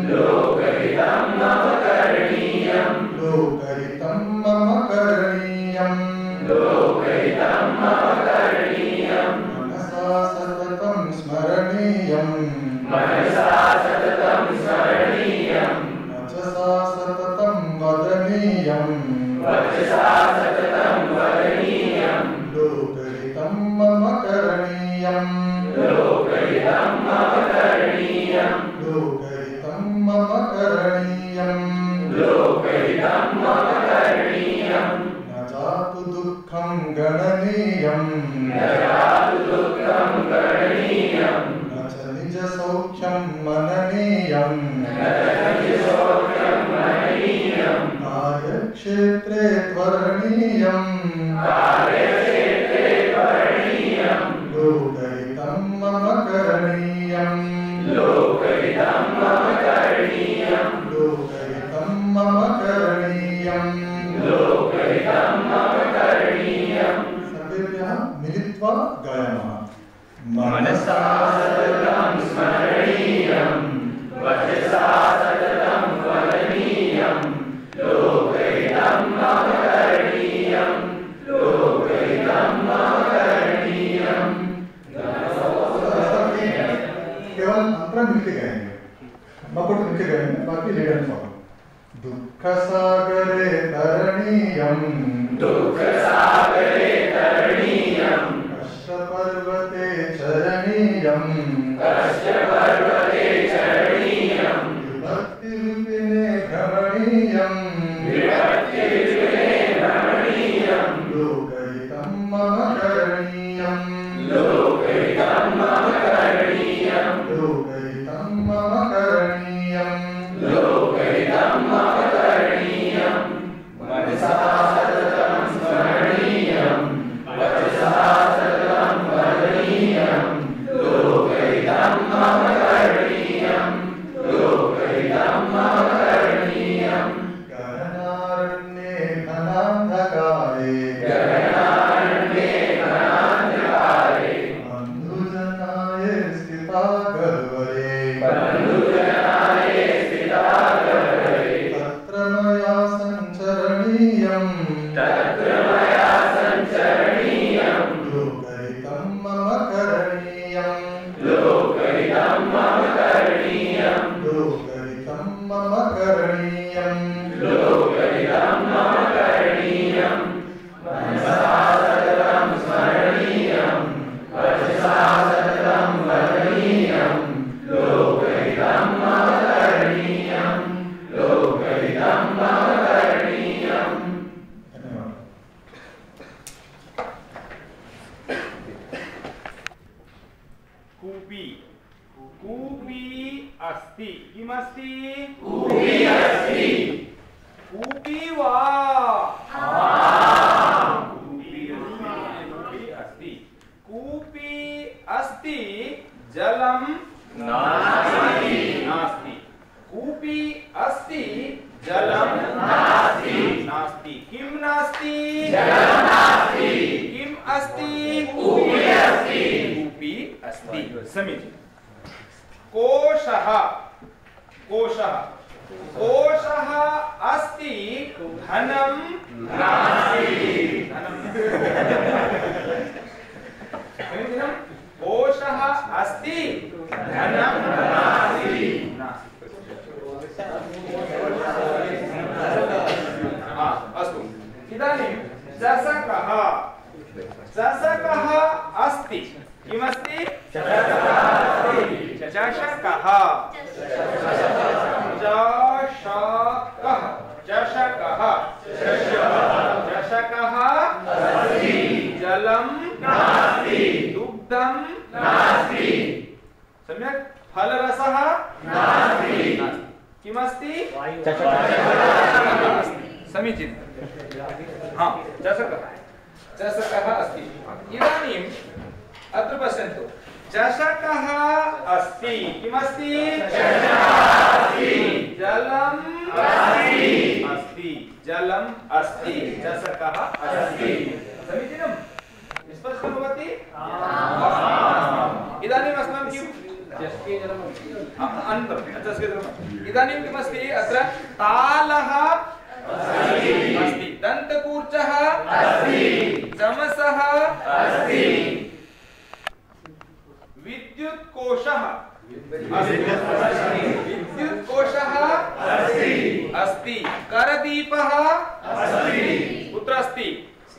[SPEAKER 5] लोकहितं मम करणीयम् लोकहितं मम करणीयम् लोकहितं मम करणीयम् मनसा सततं स्मरणीयम् मनसा सततं स्मरणीयम् वचसा सततं वदनीयम् वचसा सततं वदनीयम् लोकहितं मम करणीयम् लोकहितं मम करणीयम् लोकहितं मम करणीयम् लोकहितं मम करणीयम् न जातु दुःखं गणनीयम् न जातु दुःखं गणनीयम् न च निजसौख्यं मननीयम् न च निजसौख्यं मननीयम् कार्यक्षेत्रे त्वरणीयम् कार्यक्षेत्रे त्वरणीयम् लोकहितं मम करणीयम् लोकहितं मम करणीयम् लोकहितं मम करणीयम् लोकहितं मम करणीयम् सर्वेभ्यः मिलित्वा गायामः। मनसा सततं स्मरणीयम् वचसा सततं वदनीयम् लोकहितं मम करणीयम् लोकहितं मम करणीयम्। केवल अंतरा मिलके गाएंगे, मकुट मिलके गाएंगे, बाकी लेडर फॉलो। दुःख सागरे तरणीयम् दुःख सागरे तरणीयम् कष्ट पर्वते चरणीयम् कष्ट पर्वते चरणीयम् विभक्ति रूपिणे भ्रमणीयम् विभक्ति रूपिणे भ्रमणीयम् लोकहितं मम करणीयम् लोकहितं मम करणीयम् लोकहितं मम करणीयम् लोकहितं मम करणीयम् मनसा सततं स्मरणीयम् वचसा सततं वदनीयम् लोकहितं मम करणीयम् लोकहितं मम करणीयम् गहनारण्ये घनान्धकारे गहनारण्ये घनान्धकारे बन्धुजनाय स्थिता गर्वरे बन्धुजनाय स्थिता गर्वरे तत्र मया सञ्चरणीयम् तत्र मया सञ्चरणीयम् लोकहितं मम करणीयम् लोकहितं मम करणीयम् लोकहितं मम करणीयम् लोकहितं मम करणीयम् मनसा सततं स्मरणीयम् वचसा सततं वदनीयम् लोकहितं मम करणीयम् लोकहितं मम करणीयम्।
[SPEAKER 2] कूपी कूपी अस्ति किमस्ति
[SPEAKER 6] कूपी अस्ति
[SPEAKER 2] कूपी वा कूपी अस्ति कूपी अस्ति जलं नास्ति नास्ति कूपी अस्ति जलं नास्ति नास्ति किं नास्ति जलं नास्ति किम् अस्ति कूपी अस्ति कूपी अस्ति समीचीनं। कोशः कोशः अस्ति धनं नास्ति। समीचीनं। कोशः अस्ति धनं नास्ति। अस्तु, इदानीं चषकः अस्ति। किमस्ति? चषकः जलं नास्ति, दुग्धं नास्ति, सम्यक्। फलरसः नास्ति, किमस्ति? समीचीनं। हाँ, चषकः अस्ति। इदानीम् अत्र पश्यन्तु, चषकः अस्ति। किमस्ति? जलम् अस्ति, जलम् अस्ति, चषकः अस्ति। समीचीनं? स्पष्टं भवति? इदानीम् अस्माकं किम्? इदानीं किमस्ति? अत्र तालः अस्ति, दन्तकूर्चः अस्ति, चमसः अस्ति, विद्युत्कोशः अस्ति, करदीपः अस्ति। कुत्र अस्ति?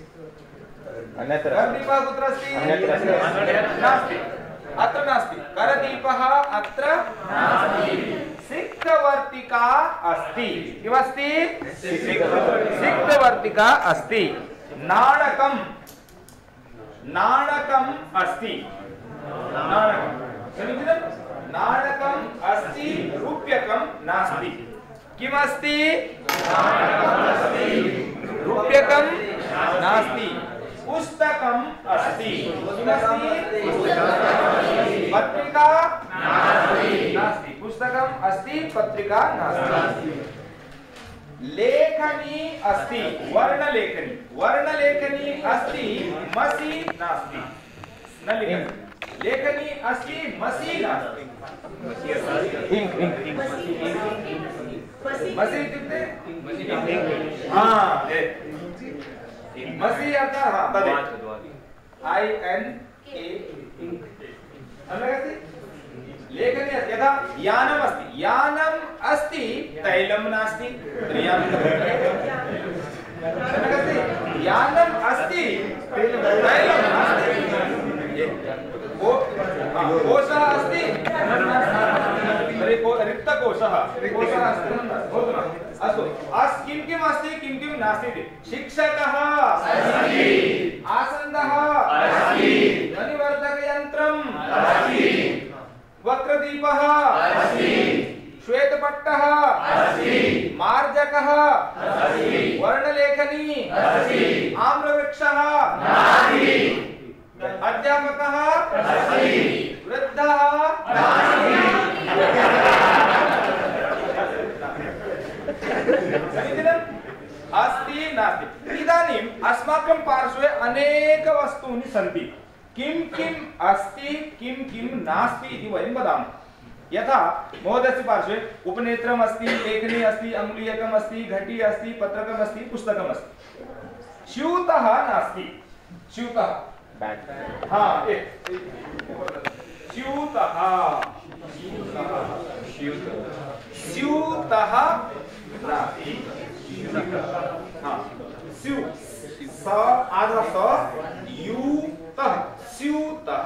[SPEAKER 2] करदीपः कुत्र अस्ति? नास्ति, अत्र नास्ति। करदीपः अत्र नास्ति। सिक्तवर्तिका अस्ति। किमस्ति? सिक्तवर्तिका अस्ति। नाणकम् अस्ति। समीचीनं। नाणकम् अस्ति, रूप्यकं नास्ति। किमस्ति? रूप्यकं नास्ति। पुस्तकम् अस्ति। किमस्ति? पत्रिका नास्ति। पुस्तकम् अस्ति, पत्रिका नास्ति। लेखनी अस्ति, वर्णलेखनी अस्ति, मसी नास्ति। न लिखति। लेखनी अस्ति, मसी नास्ति। मसी इत्युक्ते मसी अर्थः तदेव। INK सम्यक् अस्ति। लेखनी अस्ति। यथा यानम् अस्ति, यानम् अस्ति, तैलं नास्ति। सम्यक् अस्ति। यानम् अस्ति, तैलं नास्ति। कोशः अस्ति, रिक्तकोशः अस्तु। किं किम् अस्ति, किं किं नास्ति इति। शिक्षकः अस्ति, आसन्दः अस्ति, ध्वनिवर्धकयन्त्रम् अस्ति, वक्रदीपः अस्ति, श्वेतपट्टः अस्ति, मार्जकः अस्ति, वर्णलेखनी अस्ति, आम्रवृक्षः नास्ति, अध्यापकः अस्ति, वृद्धः अस्ति नास्ति। इदानीम् अस्माकं पार्श्वे अनेक वस्तूनि सन्ति। किं किम् अस्ति, किं किं नास्ति इति वयं वदामः। यथा महोदयस्य पार्श्वे उपनेत्रम् अस्ति, लेखनी अस्ति, अङ्गुलीयकम् अस्ति, घटी अस्ति, पत्रकम् अस्ति, पुस्तकम् अस्ति। स्यूतः नास्ति। स्यूतः हाँ स्यूतः नास्ति। हाँ स्यू स आधा स यूतः स्यूतः।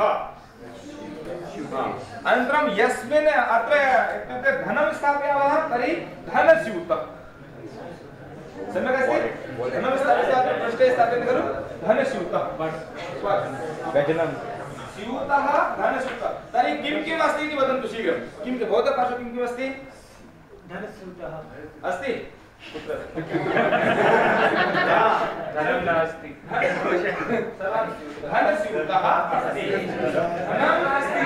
[SPEAKER 2] अनन्तरं यस्मिन् अत्र इत्युक्ते धनं स्थापयामः तर्हि धनस्यूतः। सम्यक् अस्ति। धनं स्थापयित्वा पृष्ठे स्थापयति खलु धनस्यूतः। गजनं स्यूतः धनस्यूतः। तर्हि किं किम् अस्ति इति वदन्तु शीघ्रं। किं भवतः पार्श्वे किं किम् अस्ति? धनस्यूतः अस्ति। कुत्र? धनं नास्ति। धनस्यूतः अस्ति। धनं नास्ति।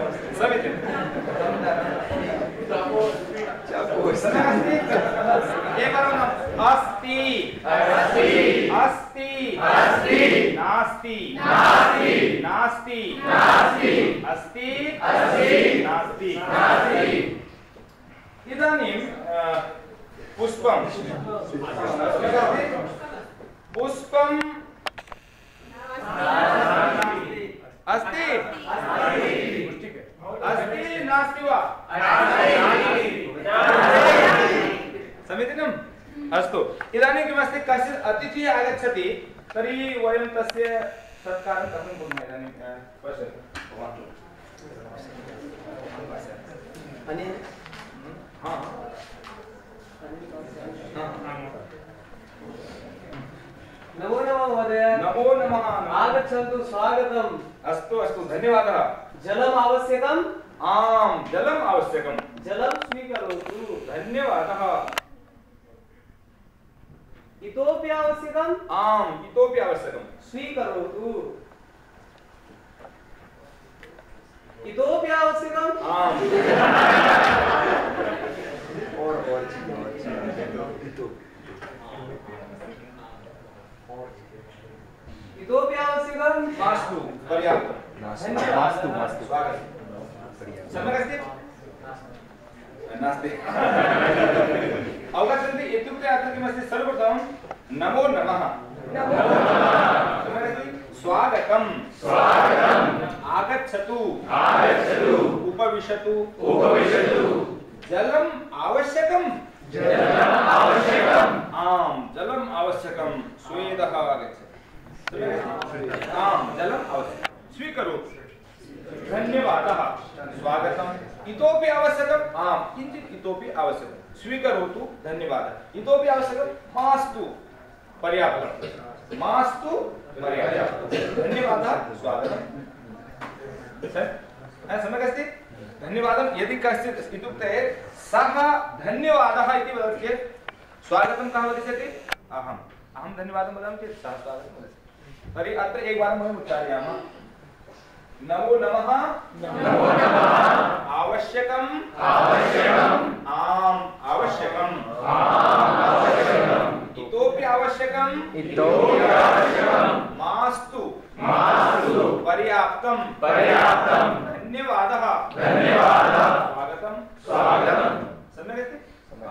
[SPEAKER 2] समीचीनं।
[SPEAKER 6] अस्ति
[SPEAKER 2] अस्ति
[SPEAKER 6] अस्ति
[SPEAKER 2] नास्ति
[SPEAKER 6] नास्ति
[SPEAKER 2] नास्ति
[SPEAKER 6] नास्ति
[SPEAKER 2] अस्ति
[SPEAKER 6] अस्ति
[SPEAKER 2] नास्ति
[SPEAKER 6] नास्ति
[SPEAKER 2] इदानीं पुष्पं पुष्पं अस्ति अस्ति नास्ति वा समीचीनम् अस्तु इदानीं किमस्ति कश्चित् अतिथिः आगच्छति तर्हि वयं तस्य सत्कारं कथं कुर्मः इदानीं पश्यतु
[SPEAKER 1] नमो नमः महोदय।
[SPEAKER 2] नमो नमः।
[SPEAKER 1] आगच्छन्तु, स्वागतम्।
[SPEAKER 2] अस्तु अस्तु धन्यवादः।
[SPEAKER 1] जलम् आवश्यकम्?
[SPEAKER 2] आम् जलम् आवश्यकम्।
[SPEAKER 1] जलं स्वीकरोतु।
[SPEAKER 2] धन्यवादः।
[SPEAKER 1] इतोपि आवश्यकम्?
[SPEAKER 2] आम् इतोपि आवश्यकम्।
[SPEAKER 1] स्वीकरोतु। इतोपि आवश्यकम्?
[SPEAKER 2] आम्
[SPEAKER 1] इतोपि आवश्यकम्?
[SPEAKER 2] मास्तु पर्याप्तं।
[SPEAKER 1] मास्तु
[SPEAKER 2] स्वागतं। सम्यक् अस्ति? नास्ति। अवगच्छन्ति इत्युक्ते अत्र किमस्ति सर्वप्रथमं नमो नमः। सम्यक् अस्ति? स्वागतं। आगच्छतु। उपविशतु। जलम् आवश्यकम्। आम् जलम् आवश्यकं। स्वेदः आगच्छति। आम् जलम् आवश्यकं। स्वीकरोतु। धन्यवादः। स्वागतम्। इतोपि आवश्यकम्? आम् किञ्चित् इतोपि आवश्यकं। स्वीकरोतु। धन्यवादः। इतोपि आवश्यकं? मास्तु पर्याप्तं। मास्तु पर्याप्तं। धन्यवादः। स्वागतम्। सम्यक् अस्ति? धन्यवादं यदि कश्चित् इत्युक्ते सः धन्यवादः इति वदति चेत् स्वागतं कः वदिष्यति? अहं धन्यवादं वदामि चेत् सः स्वागतं वदति। तर्हि अत्र एकवारं वयम् उच्चारयामः। नमो नमः। आवश्यकम्। आम् आवश्यकम्। इतोपि आवश्यकम्। मास्तु पर्याप्तं। धन्यवादः। स्वागतं। सम्यक् अस्ति?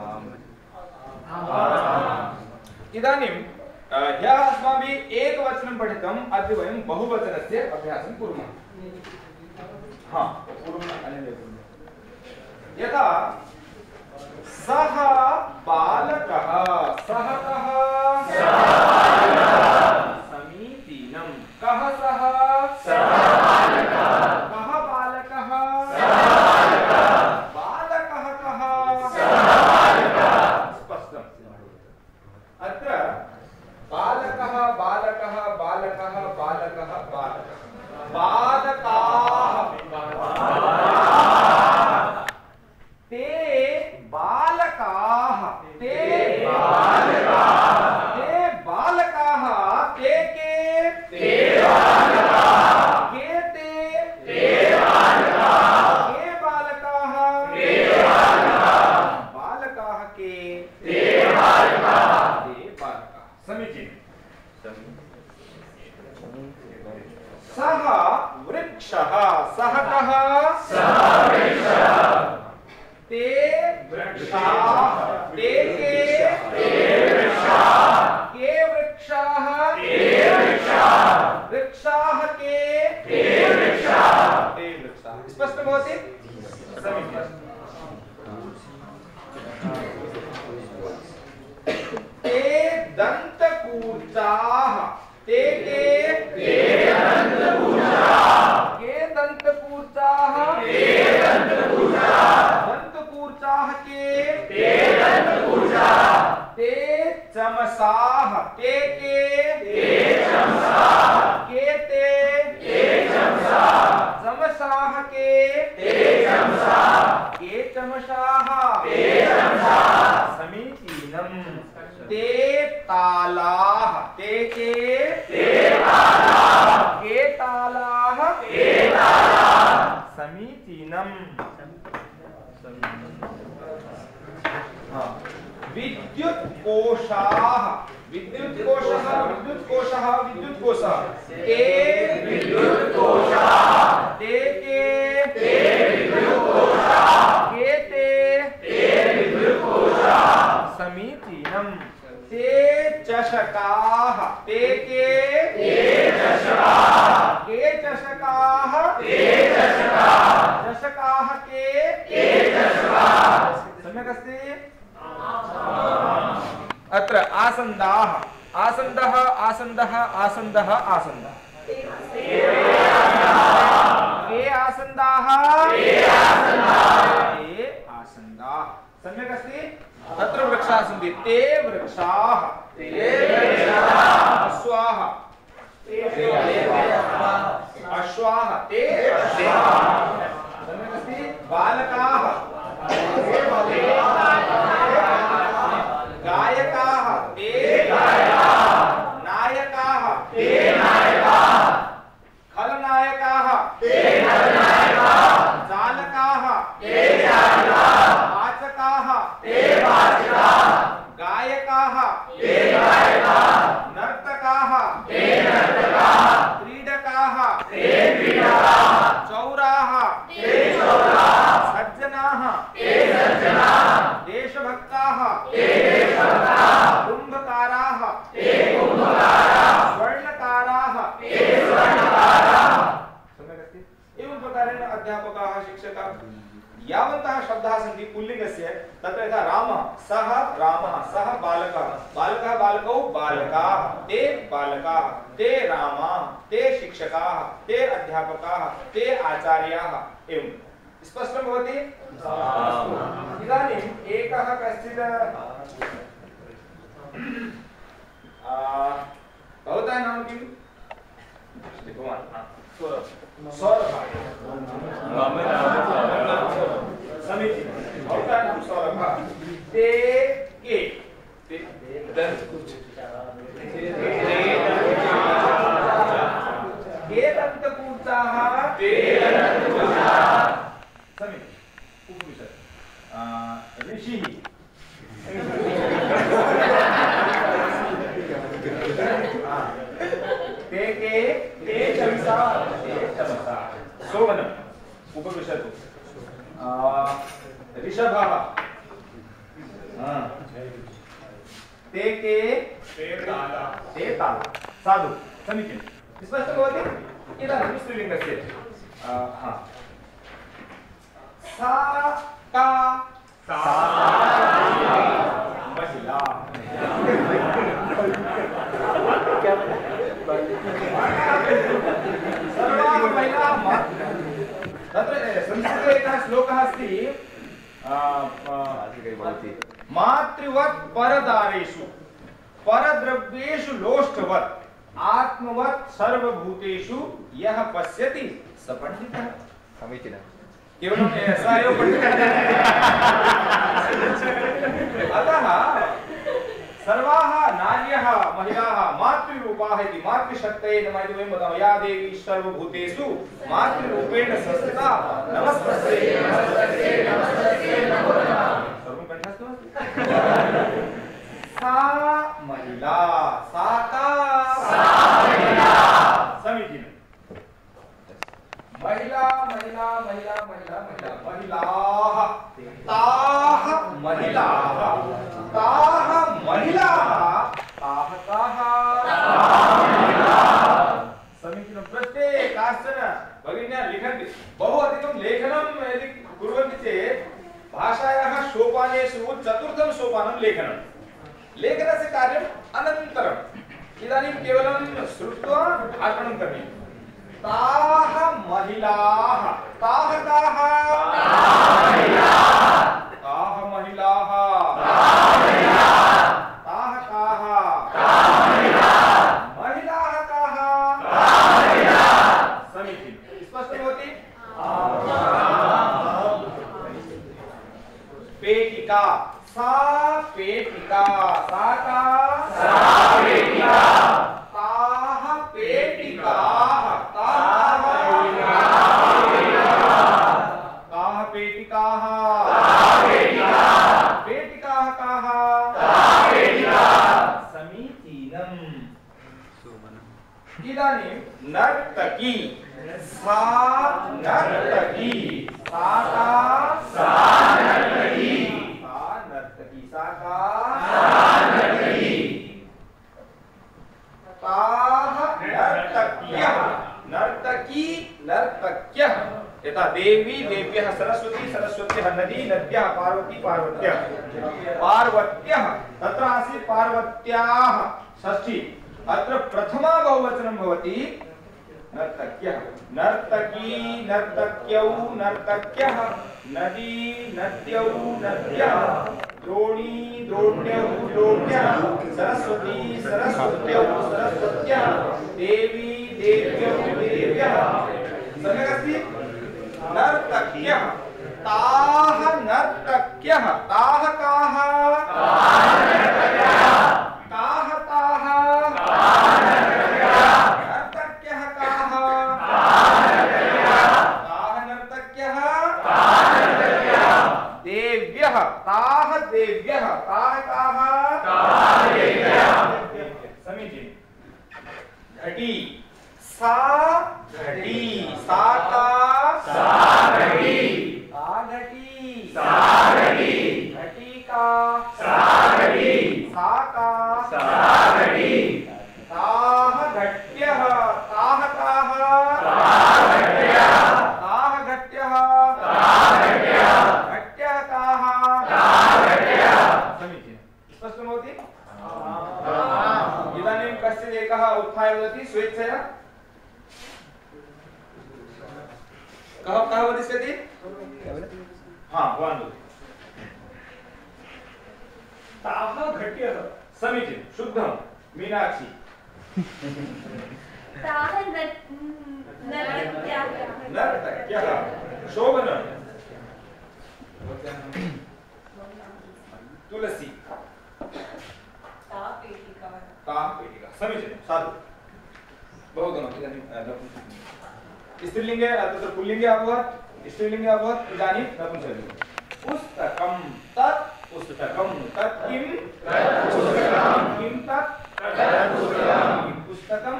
[SPEAKER 2] इदानीं ह्यः अस्माभिः एकवचनं पठितम् अद्य वयं बहुवचनस्य अभ्यासं कुर्मः। यथा सः बालकः। सः कः? समीचीनं। कः सः? कः बालकः? बालकः कः? स्पष्टम्। अत्र बालकः बालकः बालकः बालकः बालकः बालकाः ते बालकाः ते बालकाः ते के बालकाः के बालकाः बालकाः के बालकाः। समीचीनं। सः वृक्षः। सः कः? ते वृक्षाः ते के वृक्षाः वृक्षाः के वृक्षाः। स्पष्टं भवति? समीचीनं। ते दन्तकूर्चाः ते के दन्तकूर्चाः दन्तकूर्चाः के ते चमसाः ते के चमसाः के चमसाः। समीचीनं। ते तालाः ते के तालाः समीचीनं। विद्युत् कोशाः ते कोशः ते
[SPEAKER 6] विद्युत् कोशः
[SPEAKER 2] ते के
[SPEAKER 6] विद्युत् कोशः
[SPEAKER 2] के ते
[SPEAKER 6] विद्युत् कोशः
[SPEAKER 2] समीचीनम् ते चषकाः ते के
[SPEAKER 6] चषकाः
[SPEAKER 2] के चषकाः चषकाः के
[SPEAKER 6] चषकाः
[SPEAKER 2] सम्यक् अस्ति अत्र आसन्दाः आसन्दः आसन्दः आसन्दः आसन्दः के आसन्दाः ते आसन्दाः सम्यक् अस्ति तत्र वृक्षाः सन्ति ते वृक्षाः अश्वाः अश्वाः ते सम्यक् अस्ति बालकाः गायकाः ते नायकाः खलनायकाः चालकाः वाचकाः गायकाः नर्तकाः क्रीडकाः चौराः सज्जनाः देशभक्ताः कुम्भकाराः स्वर्णकाराः सम्यक् अस्ति एवं प्रकारेण अध्यापकाः शिक्षकाः यावन्तः शब्दाः सन्ति पुल्लिङ्गस्य तत्र यथा रामः सः बालकः बालकः बालकौ बालकाः ते बालकाः ते रामाः ते शिक्षकाः ते अध्यापकाः ते आचार्याः एवं स्पष्टं भवति इदानीम् एकः कश्चित् भवतः नाम किं भवान् सौरभः समीचीनं भवतः नाम सौरभः ते के दन्तकूर्चाः समीचीनं उपविशतु ऋषिः ते के ते चमसा सोवनम् उपविशतु ऋषभः ते के ते ताल साधु समीचीनं स्पष्टं भवति इदानीं स्त्रीलिङ्गस्य सा का महिला सर्वाः महिलाः तत्र संस्कृते एकः श्लोकः अस्ति मातृवत् परदारेषु परद्रव्येषु लोष्टवत् आत्मवत् सर्वभूतेषु यः पश्यति स पंडितः समीचीनः केवलं ऐसा एव पंडितः अतः सर्वाः नार्यः महिलाः मातृरूपाः इति मातृशक्तये नमः इति वयं वदामः या देवी सर्वभूतेषु मातृरूपेण संस्थिता नमस्तस्यै नमो नमः सर्वं कण्ठस्थम् सा महिला सा का समीचीनं महिला महिला महिला महिला महिला महिलाः ताः महिलाः ताः महिलाः ताः काः समीचीनं पृष्ठे काश्चन भगिन्यः लिखन्ति बहु अधिकं लेखनं यदि कुर्वन्ति चेत् भाषायाः सोपानेषु चतुर्थं सोपानं लेखनं लेखनस्य कार्यम् अनन्तरम् इदानीं केवलं श्रुत्वा भाषणं करणीयम् ताः महिलाः ताः काः ताः महिलाः ताः काः महिलाः काः समीचीनं स्पष्टं भवति पेटिका सा पेटिका सा का पेटिका ताः पेटिकाः ताः पेटिकाः पेटिकाः काः समीचीनम् इदानीं नर्तकी सा नर्तकी सा नर्तकी सा नर्तकी ताः नर्तक्यः नर्तकी नर्तक्यः यथा देवी देव्यः सरस्वती सरस्वत्यः नदी नद्यः पार्वती पार्वत्यः पार्वत्यः तत्र आसीत् पार्वत्याः षष्ठी अत्र प्रथमा बहुवचनं भवति नर्तक्यः नर्तकी नर्तक्यौ नर्तक्यः नदी नद्यौ नद्यः द्रोणी द्रोण्यौ द्रोण्यः सरस्वती सरस्वत्यौ सरस्वत्यः देवी देव्यौ देव्यः सम्यक् अस्ति नर्तक्यः ताः नर्तक्यः ताः काः ताः ताः नर्तक्यः काः ताः नर्तक्यः देव्यः ताः देव्यः ताः काः समीचीनं घटी सा घटी सा का सा घटी घटी का सा का ताः घट्यः ताः काः ताः घट्यः घट्यः काः समीचीनं स्पष्टं भवति इदानीं कश्चित् एकः उत्थाय वदति स्वेच्छया कः वदिष्यति हाँ भवान् वदतु
[SPEAKER 3] ताः घट्यः
[SPEAKER 2] समीचीनं शुद्धं मीनाक्षी
[SPEAKER 4] ताः नर्तक्यः
[SPEAKER 2] नर्तक्यः शोभनं तुलसी ताः पेटिका समीचीनं साधु बहु उत्तमम् इदानीं स्त्रीलिङ्गे तत्र पुल्लिङ्गे अभवत् स्त्रीलिङ्गे अभवत् इदानीं नपुंसकलिङ्गे पुस्तकं तत् पुस्तकं तत् किं किं तत् पुस्तकं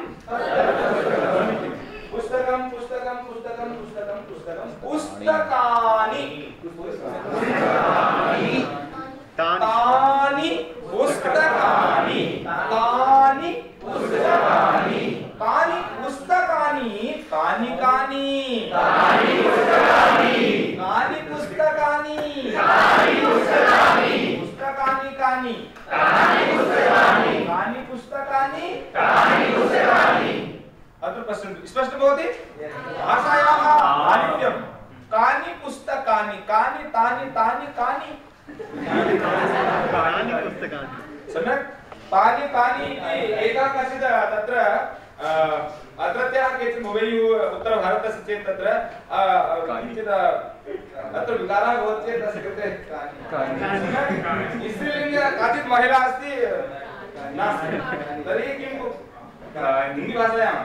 [SPEAKER 2] पुस्तकं पुस्तकं पुस्तकं पुस्तकं पुस्तकं पुस्तकानि तानि पुस्तकानि तानि पुस्तकानि तानि पुस्तकानि कानि कानि कानि पुस्तकानि पुस्तकानि कानि कानि पुस्तकानि अत्र प्रश्नं स्पष्टं भवति भाषायाः पाण्डित्यं कानि पुस्तकानि कानि तानि तानि कानि
[SPEAKER 7] पुस्तकानि
[SPEAKER 2] सम्यक् तानि कानि इति एकः कश्चित् तत्र अत्रत्यः केचन भवेयुः उत्तरभारतस्य चेत् तत्र किञ्चित् अत्र विकारः भवति चेत् तस्य कृते स्त्रीलिङ्गे काचित् महिला अस्ति नास्ति तर्हि किं हिन्दीभाषायां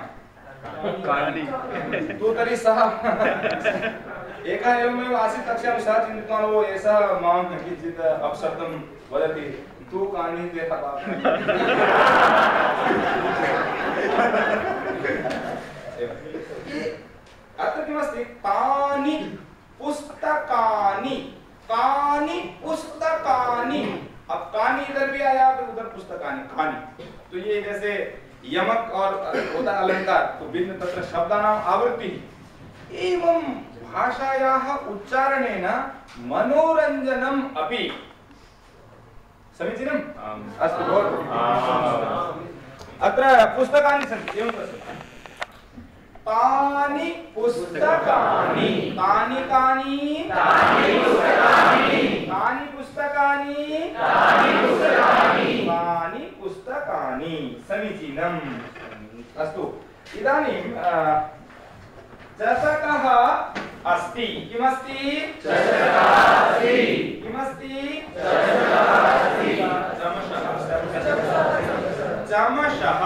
[SPEAKER 2] तु तर्हि सः एकः एवमेव आसीत् कक्षायां सः चिन्तितवान् ओ एषः मां किञ्चित् अपशब्दं वदति तु कानि अत्र किमस्ति तानि पुस्तकानि कानि पुस्तकानि अब कानि इधर भी आया फिर उधर पुस्तकानि कानि तो ये जैसे यमक और होता अलंकार तो भिन्न तत्र शब्दानाम् आवृत्ति एवं भाषायाः उच्चारणेन मनोरञ्जनम् अपि समीचीनम् अस्तु भवतु अत्र पुस्तकानि सन्ति एवं प्रश्नः तानि पुस्तकानि तानि कानि तानि पुस्तकानि तानि पुस्तकानि समीचीनम् अस्तु इदानीं चषकः अस्ति किमस्ति किमस्ति चमसः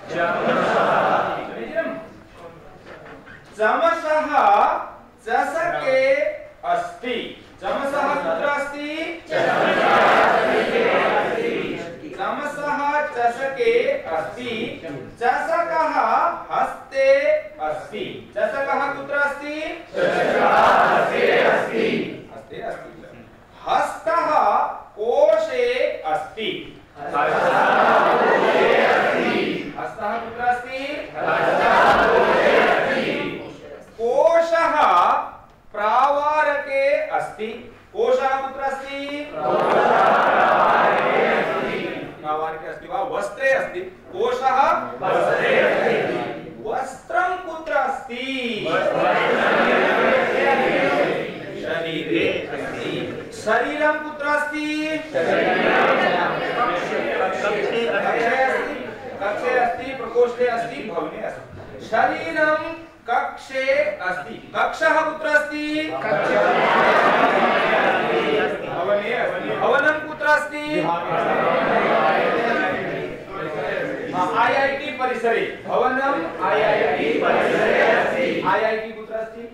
[SPEAKER 2] चमसः चषके अस्ति चमसः कुत्र अस्ति चमसः चषके अस्ति चषकः हस्ते अस्ति चषकः कुत्र अस्ति
[SPEAKER 6] हस्ते अस्ति
[SPEAKER 2] हस्ते अस्ति हस्तः कोशे अस्ति हस्तः कुत्र अस्ति कोशः प्रावारके अस्ति कोशः कुत्र अस्ति प्रावारके अस्ति वा वस्त्रे अस्ति कोशः वस्त्रे अस्ति वस्त्रं कुत्र अस्ति शरीरे अस्ति शरीरं कुत्र अस्ति कक्षे अस्ति प्रकोष्ठे अस्ति भवने अस्ति शरीरं कक्षे अस्ति कक्षः कुत्र अस्ति भवने अस्ति भवनं कुत्र अस्ति IIT परिसरे भवनं IIT परिसरे अस्ति IIT कुत्र अस्ति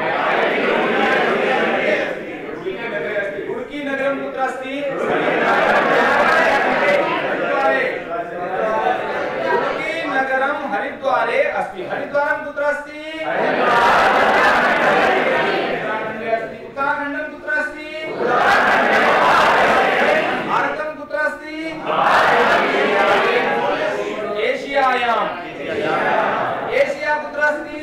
[SPEAKER 2] उडुपी नगरं कुत्र अस्ति उडुपी नगरं हरिद्वारे अस्ति हरिद्वारं कुत्र अस्ति उत्तराखण्डं कुत्र अस्ति भारतं कुत्र अस्ति एशियायाम् एशिया कुत्र अस्ति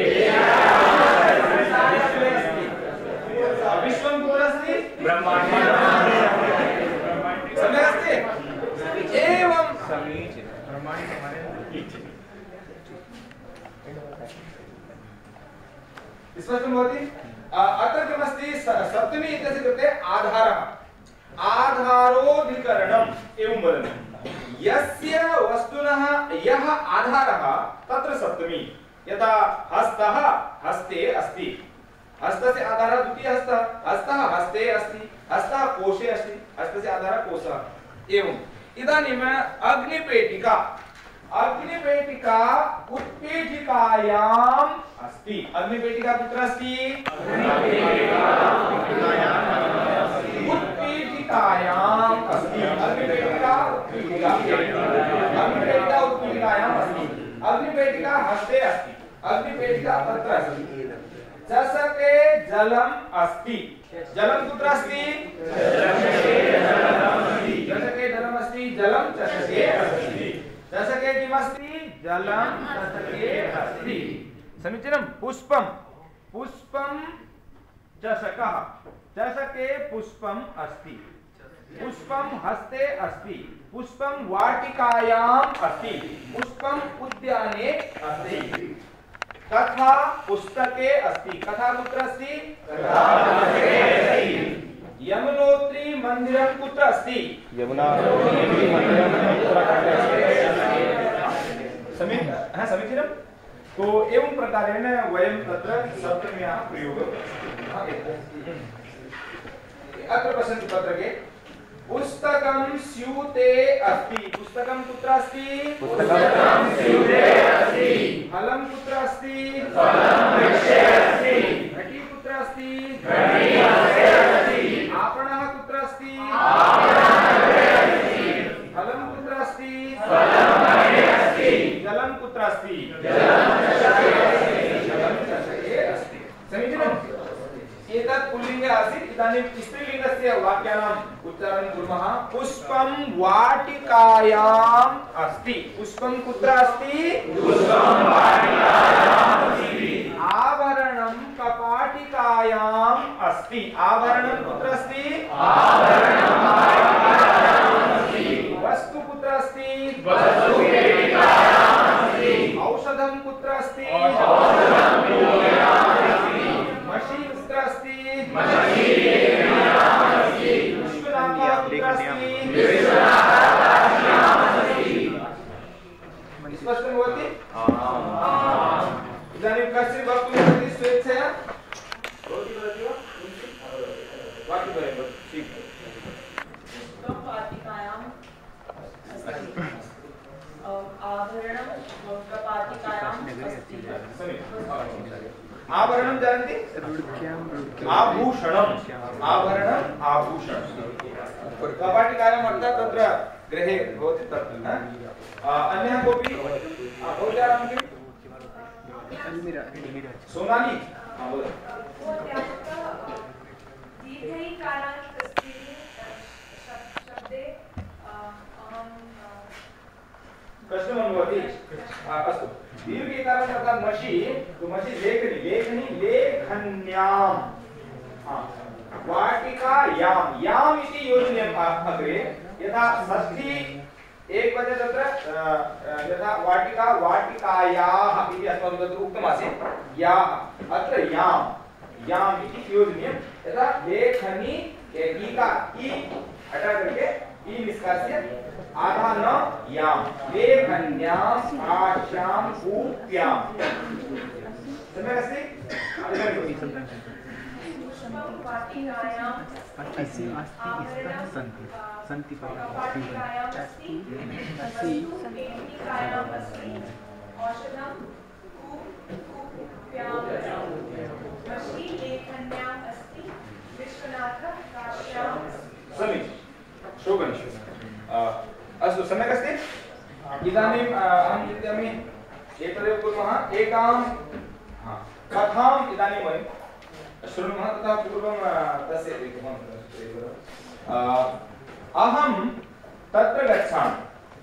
[SPEAKER 2] विश्वं कुत्र अस्ति सम्यक् अस्ति एवं स्पष्टं भवति अत्र किमस्ति सप्तमी इत्यस्य कृते आधारः आधारोऽधिकरणम् एवं वदति यस्य वस्तुनः यः आधारः तत्र सप्तमी यथा हस्तः हस्ते अस्ति हस्तस्य आधारः द्वितीयः हस्तः हस्तः हस्ते अस्ति हस्तः कोशे अस्ति हस्तस्य आधारः कोशः एवं इदानीं अग्निपेटिका अग्निपेटिका उत्पीठिकायाम् अस्ति अग्निपेटिका कुत्र अस्ति उत्पीठिकायाम् अस्ति अग्निपेटिका उत्पीठिकायाम् अस्ति अग्निपेटिका हस्ते अस्ति अग्निपेटिका तत्र अस्ति चषके जलम् अस्ति जलं कुत्र अस्ति चषके जलम् अस्ति जलं चषके अस्ति चषके किमस्ति जलं चषके अस्ति समीचीनं पुष्पं पुष्पं चषकः चषके पुष्पम् अस्ति पुष्पं हस्ते अस्ति पुष्पं वाटिकायाम् अस्ति पुष्पं उद्याने अस्ति कथा पुस्तके अस्ति कथा कुत्र अस्ति यमुनोत्री मंदिरं कुत्र अस्ति समीचीनं तो एवं प्रकारेण वयं तत्र सप्तम्याः प्रयोगः अत्र पश्यन्तु पत्रके पुस्तकं स्यूते अस्ति पुस्तकं कुत्र अस्ति
[SPEAKER 6] पुस्तकं स्यूते अस्ति
[SPEAKER 2] फलं कुत्र अस्ति
[SPEAKER 6] फलं वृक्षे अस्ति
[SPEAKER 2] घटी कुत्र अस्ति
[SPEAKER 6] घटी हस्ते अस्ति
[SPEAKER 2] आपणः कुत्र अस्ति
[SPEAKER 6] आपणः अस्ति
[SPEAKER 2] फलं कुत्र अस्ति
[SPEAKER 6] फलं वने अस्ति
[SPEAKER 2] जलं कुत्र अस्ति
[SPEAKER 6] जलं चषके
[SPEAKER 2] अस्ति समीचीनम् एतत् पुल्लिङ्गे आसीत् इदानीं स्त्रीलिङ्गस्य वाक्यानाम् उच्चारणं कुर्मः पुष्पं वाटिकायाम् अस्ति पुष्पं कुत्र अस्ति
[SPEAKER 6] पुष्पं वाटिकायाम् अस्ति
[SPEAKER 2] आभरणं कपाटिकायाम् अस्ति आभरणं कुत्र अस्ति
[SPEAKER 6] आभरणं वाटिकायाम् अस्ति
[SPEAKER 2] वस्तु कुत्र अस्ति
[SPEAKER 6] वस्तु पेटिकायाम् अस्ति
[SPEAKER 2] औषधं कुत्र अस्ति
[SPEAKER 6] औषधं पेटिकायाम् अस्ति
[SPEAKER 2] मशी कुत्र अस्ति
[SPEAKER 6] मशी पेटिकायाम् अस्ति
[SPEAKER 2] विश्वनाथः कुत्र अस्ति
[SPEAKER 6] विश्वनाथाख्याम् अस्ति
[SPEAKER 2] स्पष्टं भवति इदानीं कस्य वक्तुमिच्छति स्वेच्छया भवती वदति वा वाक्यद्वयं वदतु
[SPEAKER 7] वाटिकायाम् आभरणं कपाटिकायाम् अस्ति
[SPEAKER 2] आभरणं जानन्ति आभूषणम् आभरणम् आभूषणं कपाटिकायाम् अर्थात् तत्र गृहे भवति तत् अन्यः कोऽपि भवत्याः नाम किं सोनाली प्रश्नं भवति अस्तु दीर्घीकारान् अर्थात् मषि तो मषि लेखनी लेखन्याम् वाटिकायां याम् इति योजनीयम् अग्रे यथा षष्ठी एक वचने तत्र यथा वाटिका वाटिकायाः इति अस्माभिः तत्र उक्तमासीत् याः अत्र याम् इति योजनीयं यथा लेखनी ईकार ई हटा करके ई निष्कास्य आधा न याम लेखन्याम् आश्याम् कूप्याम् सम्यक् अस्ति
[SPEAKER 8] सन्ति
[SPEAKER 2] अस्तु सम्यक् अस्ति इदानीम् अहं चिन्तयामि एतदेव कुर्मः एकां कथाम् इदानीं वयं शृणुमः ततः पूर्वं तस्य अहं तत्र गच्छामि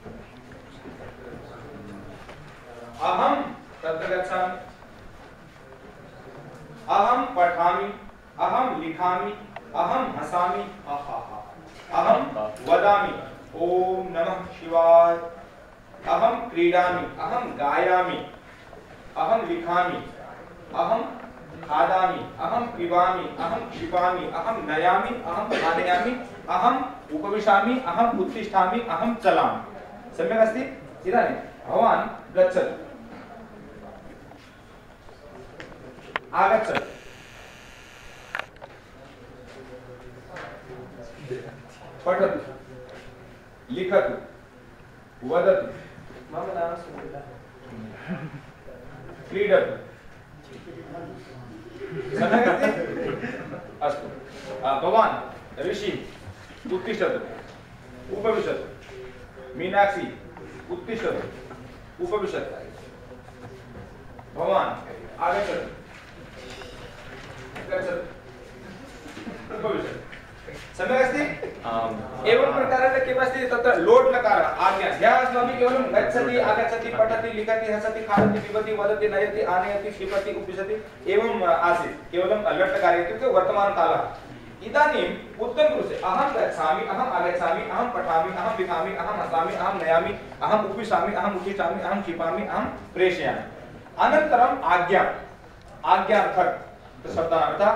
[SPEAKER 2] अहं पठामि अहं लिखामि अहं हसामि अहं वदामि ओम नमः शिवाय अहं क्रीडामि अहं गायामि अहं लिखामि अहं खादामि अहं पिबामि अहं क्षिपामि अहं नयामि अहं आनयामि अहं उपविशामि अहं उत्तिष्ठामि अहं चलामि सम्यक् अस्ति इदानीं भवान् गच्छतु आगच्छतु पठतु लिखतु वदतु
[SPEAKER 1] मम नाम सुनीता
[SPEAKER 2] क्रीडतु सम्यक् अस्ति अस्तु भवान् ऋषि उत्तिष्ठतु उपविशतु मीनाक्षी उत्तिष्ठतु उपविशतु भवान् आगच्छतु गच्छतु उपविशतु सम्यक् अस्ति एवं प्रकारेण किमस्ति तत्र लोट् लकारः आज्ञा ह्यः अस्माभिः केवलं गच्छति आगच्छति पठति लिखति हसति खादति पिबति वदति नयति आनयति क्षिपति उपविशति एवं आसीत् केवलं लट् लकारे इत्युक्ते वर्तमानकालः इदानीम् उत्तमपुरुषे अहं गच्छामि अहम् आगच्छामि अहं पठामि अहं लिखामि अहं हसामि अहं नयामि अहम् उपविशामि अहम् उत्तिष्ठामि अहं क्षिपामि अहं प्रेषयामि अनन्तरम् आज्ञार्थक शब्दानाम्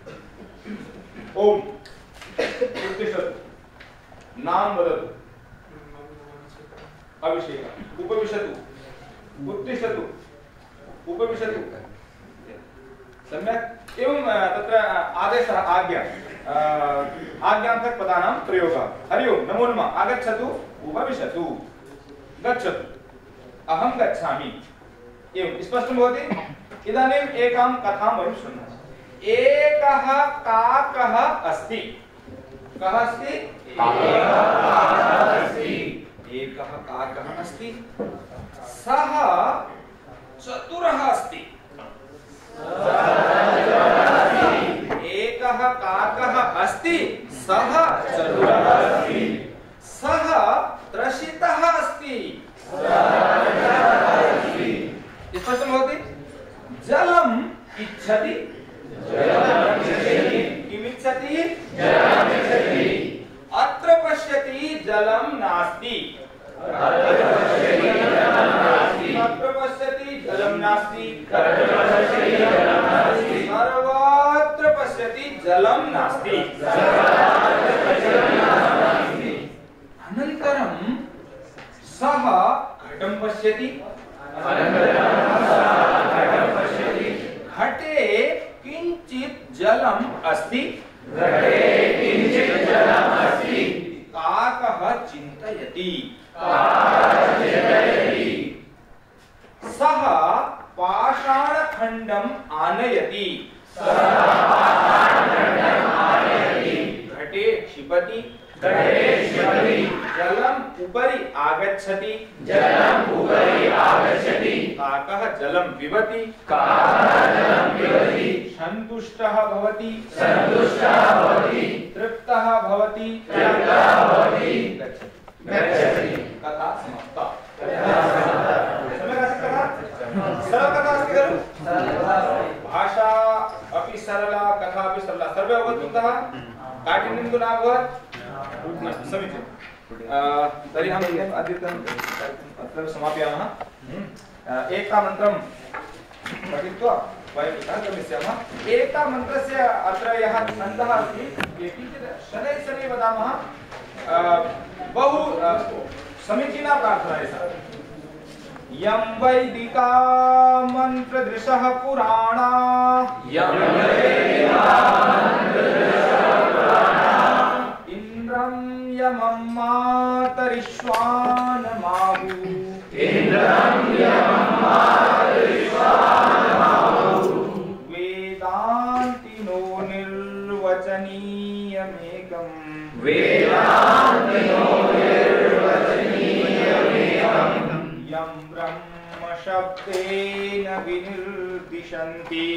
[SPEAKER 2] ओम उत्तिष्ठतु नाम वदतु अभिषेक उपविशतु उत्तिष्ठतु उपविशतु सम्यक् एवं तत्र आदेशः आज्ञार्थक पदानां प्रयोगः हरि ओम नमो नमः आगच्छतु उपविशतु गच्छतु अहं गच्छामि एवं स्पष्टं भवति इदानीम् एकां कथां वयं शृणुमः एकः काकः अस्ति कः अस्ति एकः काकः अस्ति सः चतुरः अस्ति एकः काकः अस्ति सः चतुरः अस्ति सः त्रसितः अस्ति स्पष्टं भवति जलम् इच्छति किमिच्छति अत्र पश्यति जलं नास्ति अत्र पश्यति जलं नास्ति सर्वत्र पश्यति जलं नास्ति अनन्तरं सः घटं पश्यति घटे किंचित जलम अस्ति काकः चिन्तयति सः पाषाणखण्डम् आनयति घटे क्षिपति जलम् उपरि आगच्छति
[SPEAKER 6] जलम् उपरि आगच्छति
[SPEAKER 2] काकः जलं पिबति
[SPEAKER 6] काकः जलं पिबति
[SPEAKER 2] सन्तुष्टः भवति
[SPEAKER 6] सन्तुष्टः भवति
[SPEAKER 2] तृप्तः भवति
[SPEAKER 6] तृप्तः भवति
[SPEAKER 2] गच्छति कथा समाप्ता सम्यक् अस्ति कथा सरला कथा अस्ति खलु भाषा अपि सरला कथा अपि सरला सर्वे अवगतवन्तः काठिन्यं तु नाभवत् समीचीनं तर्हि अहम् अद्यतनं अत्र समापयामः एकमन्त्रं पठित्वा वयं इतः गमिष्यामः एकमन्त्रस्य अत्र यः छन्दः अस्ति किञ्चित् शनैः शनैः वदामः बहु समीचीना प्रार्थना एषा यं वैदिका मन्त्रदृशः पुराणा इन्द्रं यमं मातरिश्वानमाहु वेदान्तिनो निर्वचनीयमेकम् यं ब्रह्म शब्देन विनिर्दिशन्ति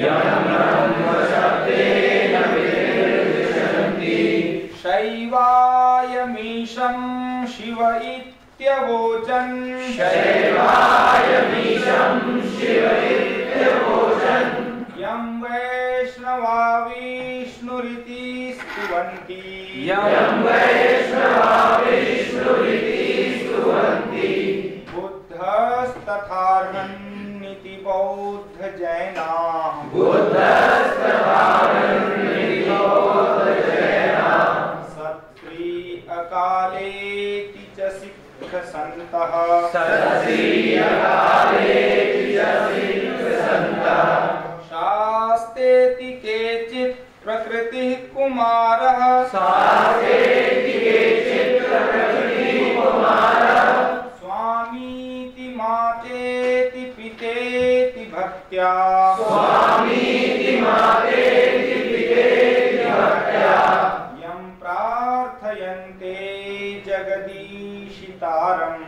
[SPEAKER 2] शैवायमीशं शिव इत्यवोचन् यं वैष्णवा विष्णुरिति स्तुवन्ति बुद्धस्तथार्हन्निति बौद्धजैनाः सत्रि अकालेति च सिद्धसन्तः शास्तेति केचित् प्रकृतिः कुमारः स्वामीति मातेति पितेति भक्त्या यं प्रार्थयन्ते जगदीशितारम्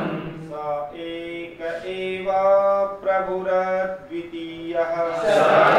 [SPEAKER 2] स एक एव प्रभुरद्वितीयः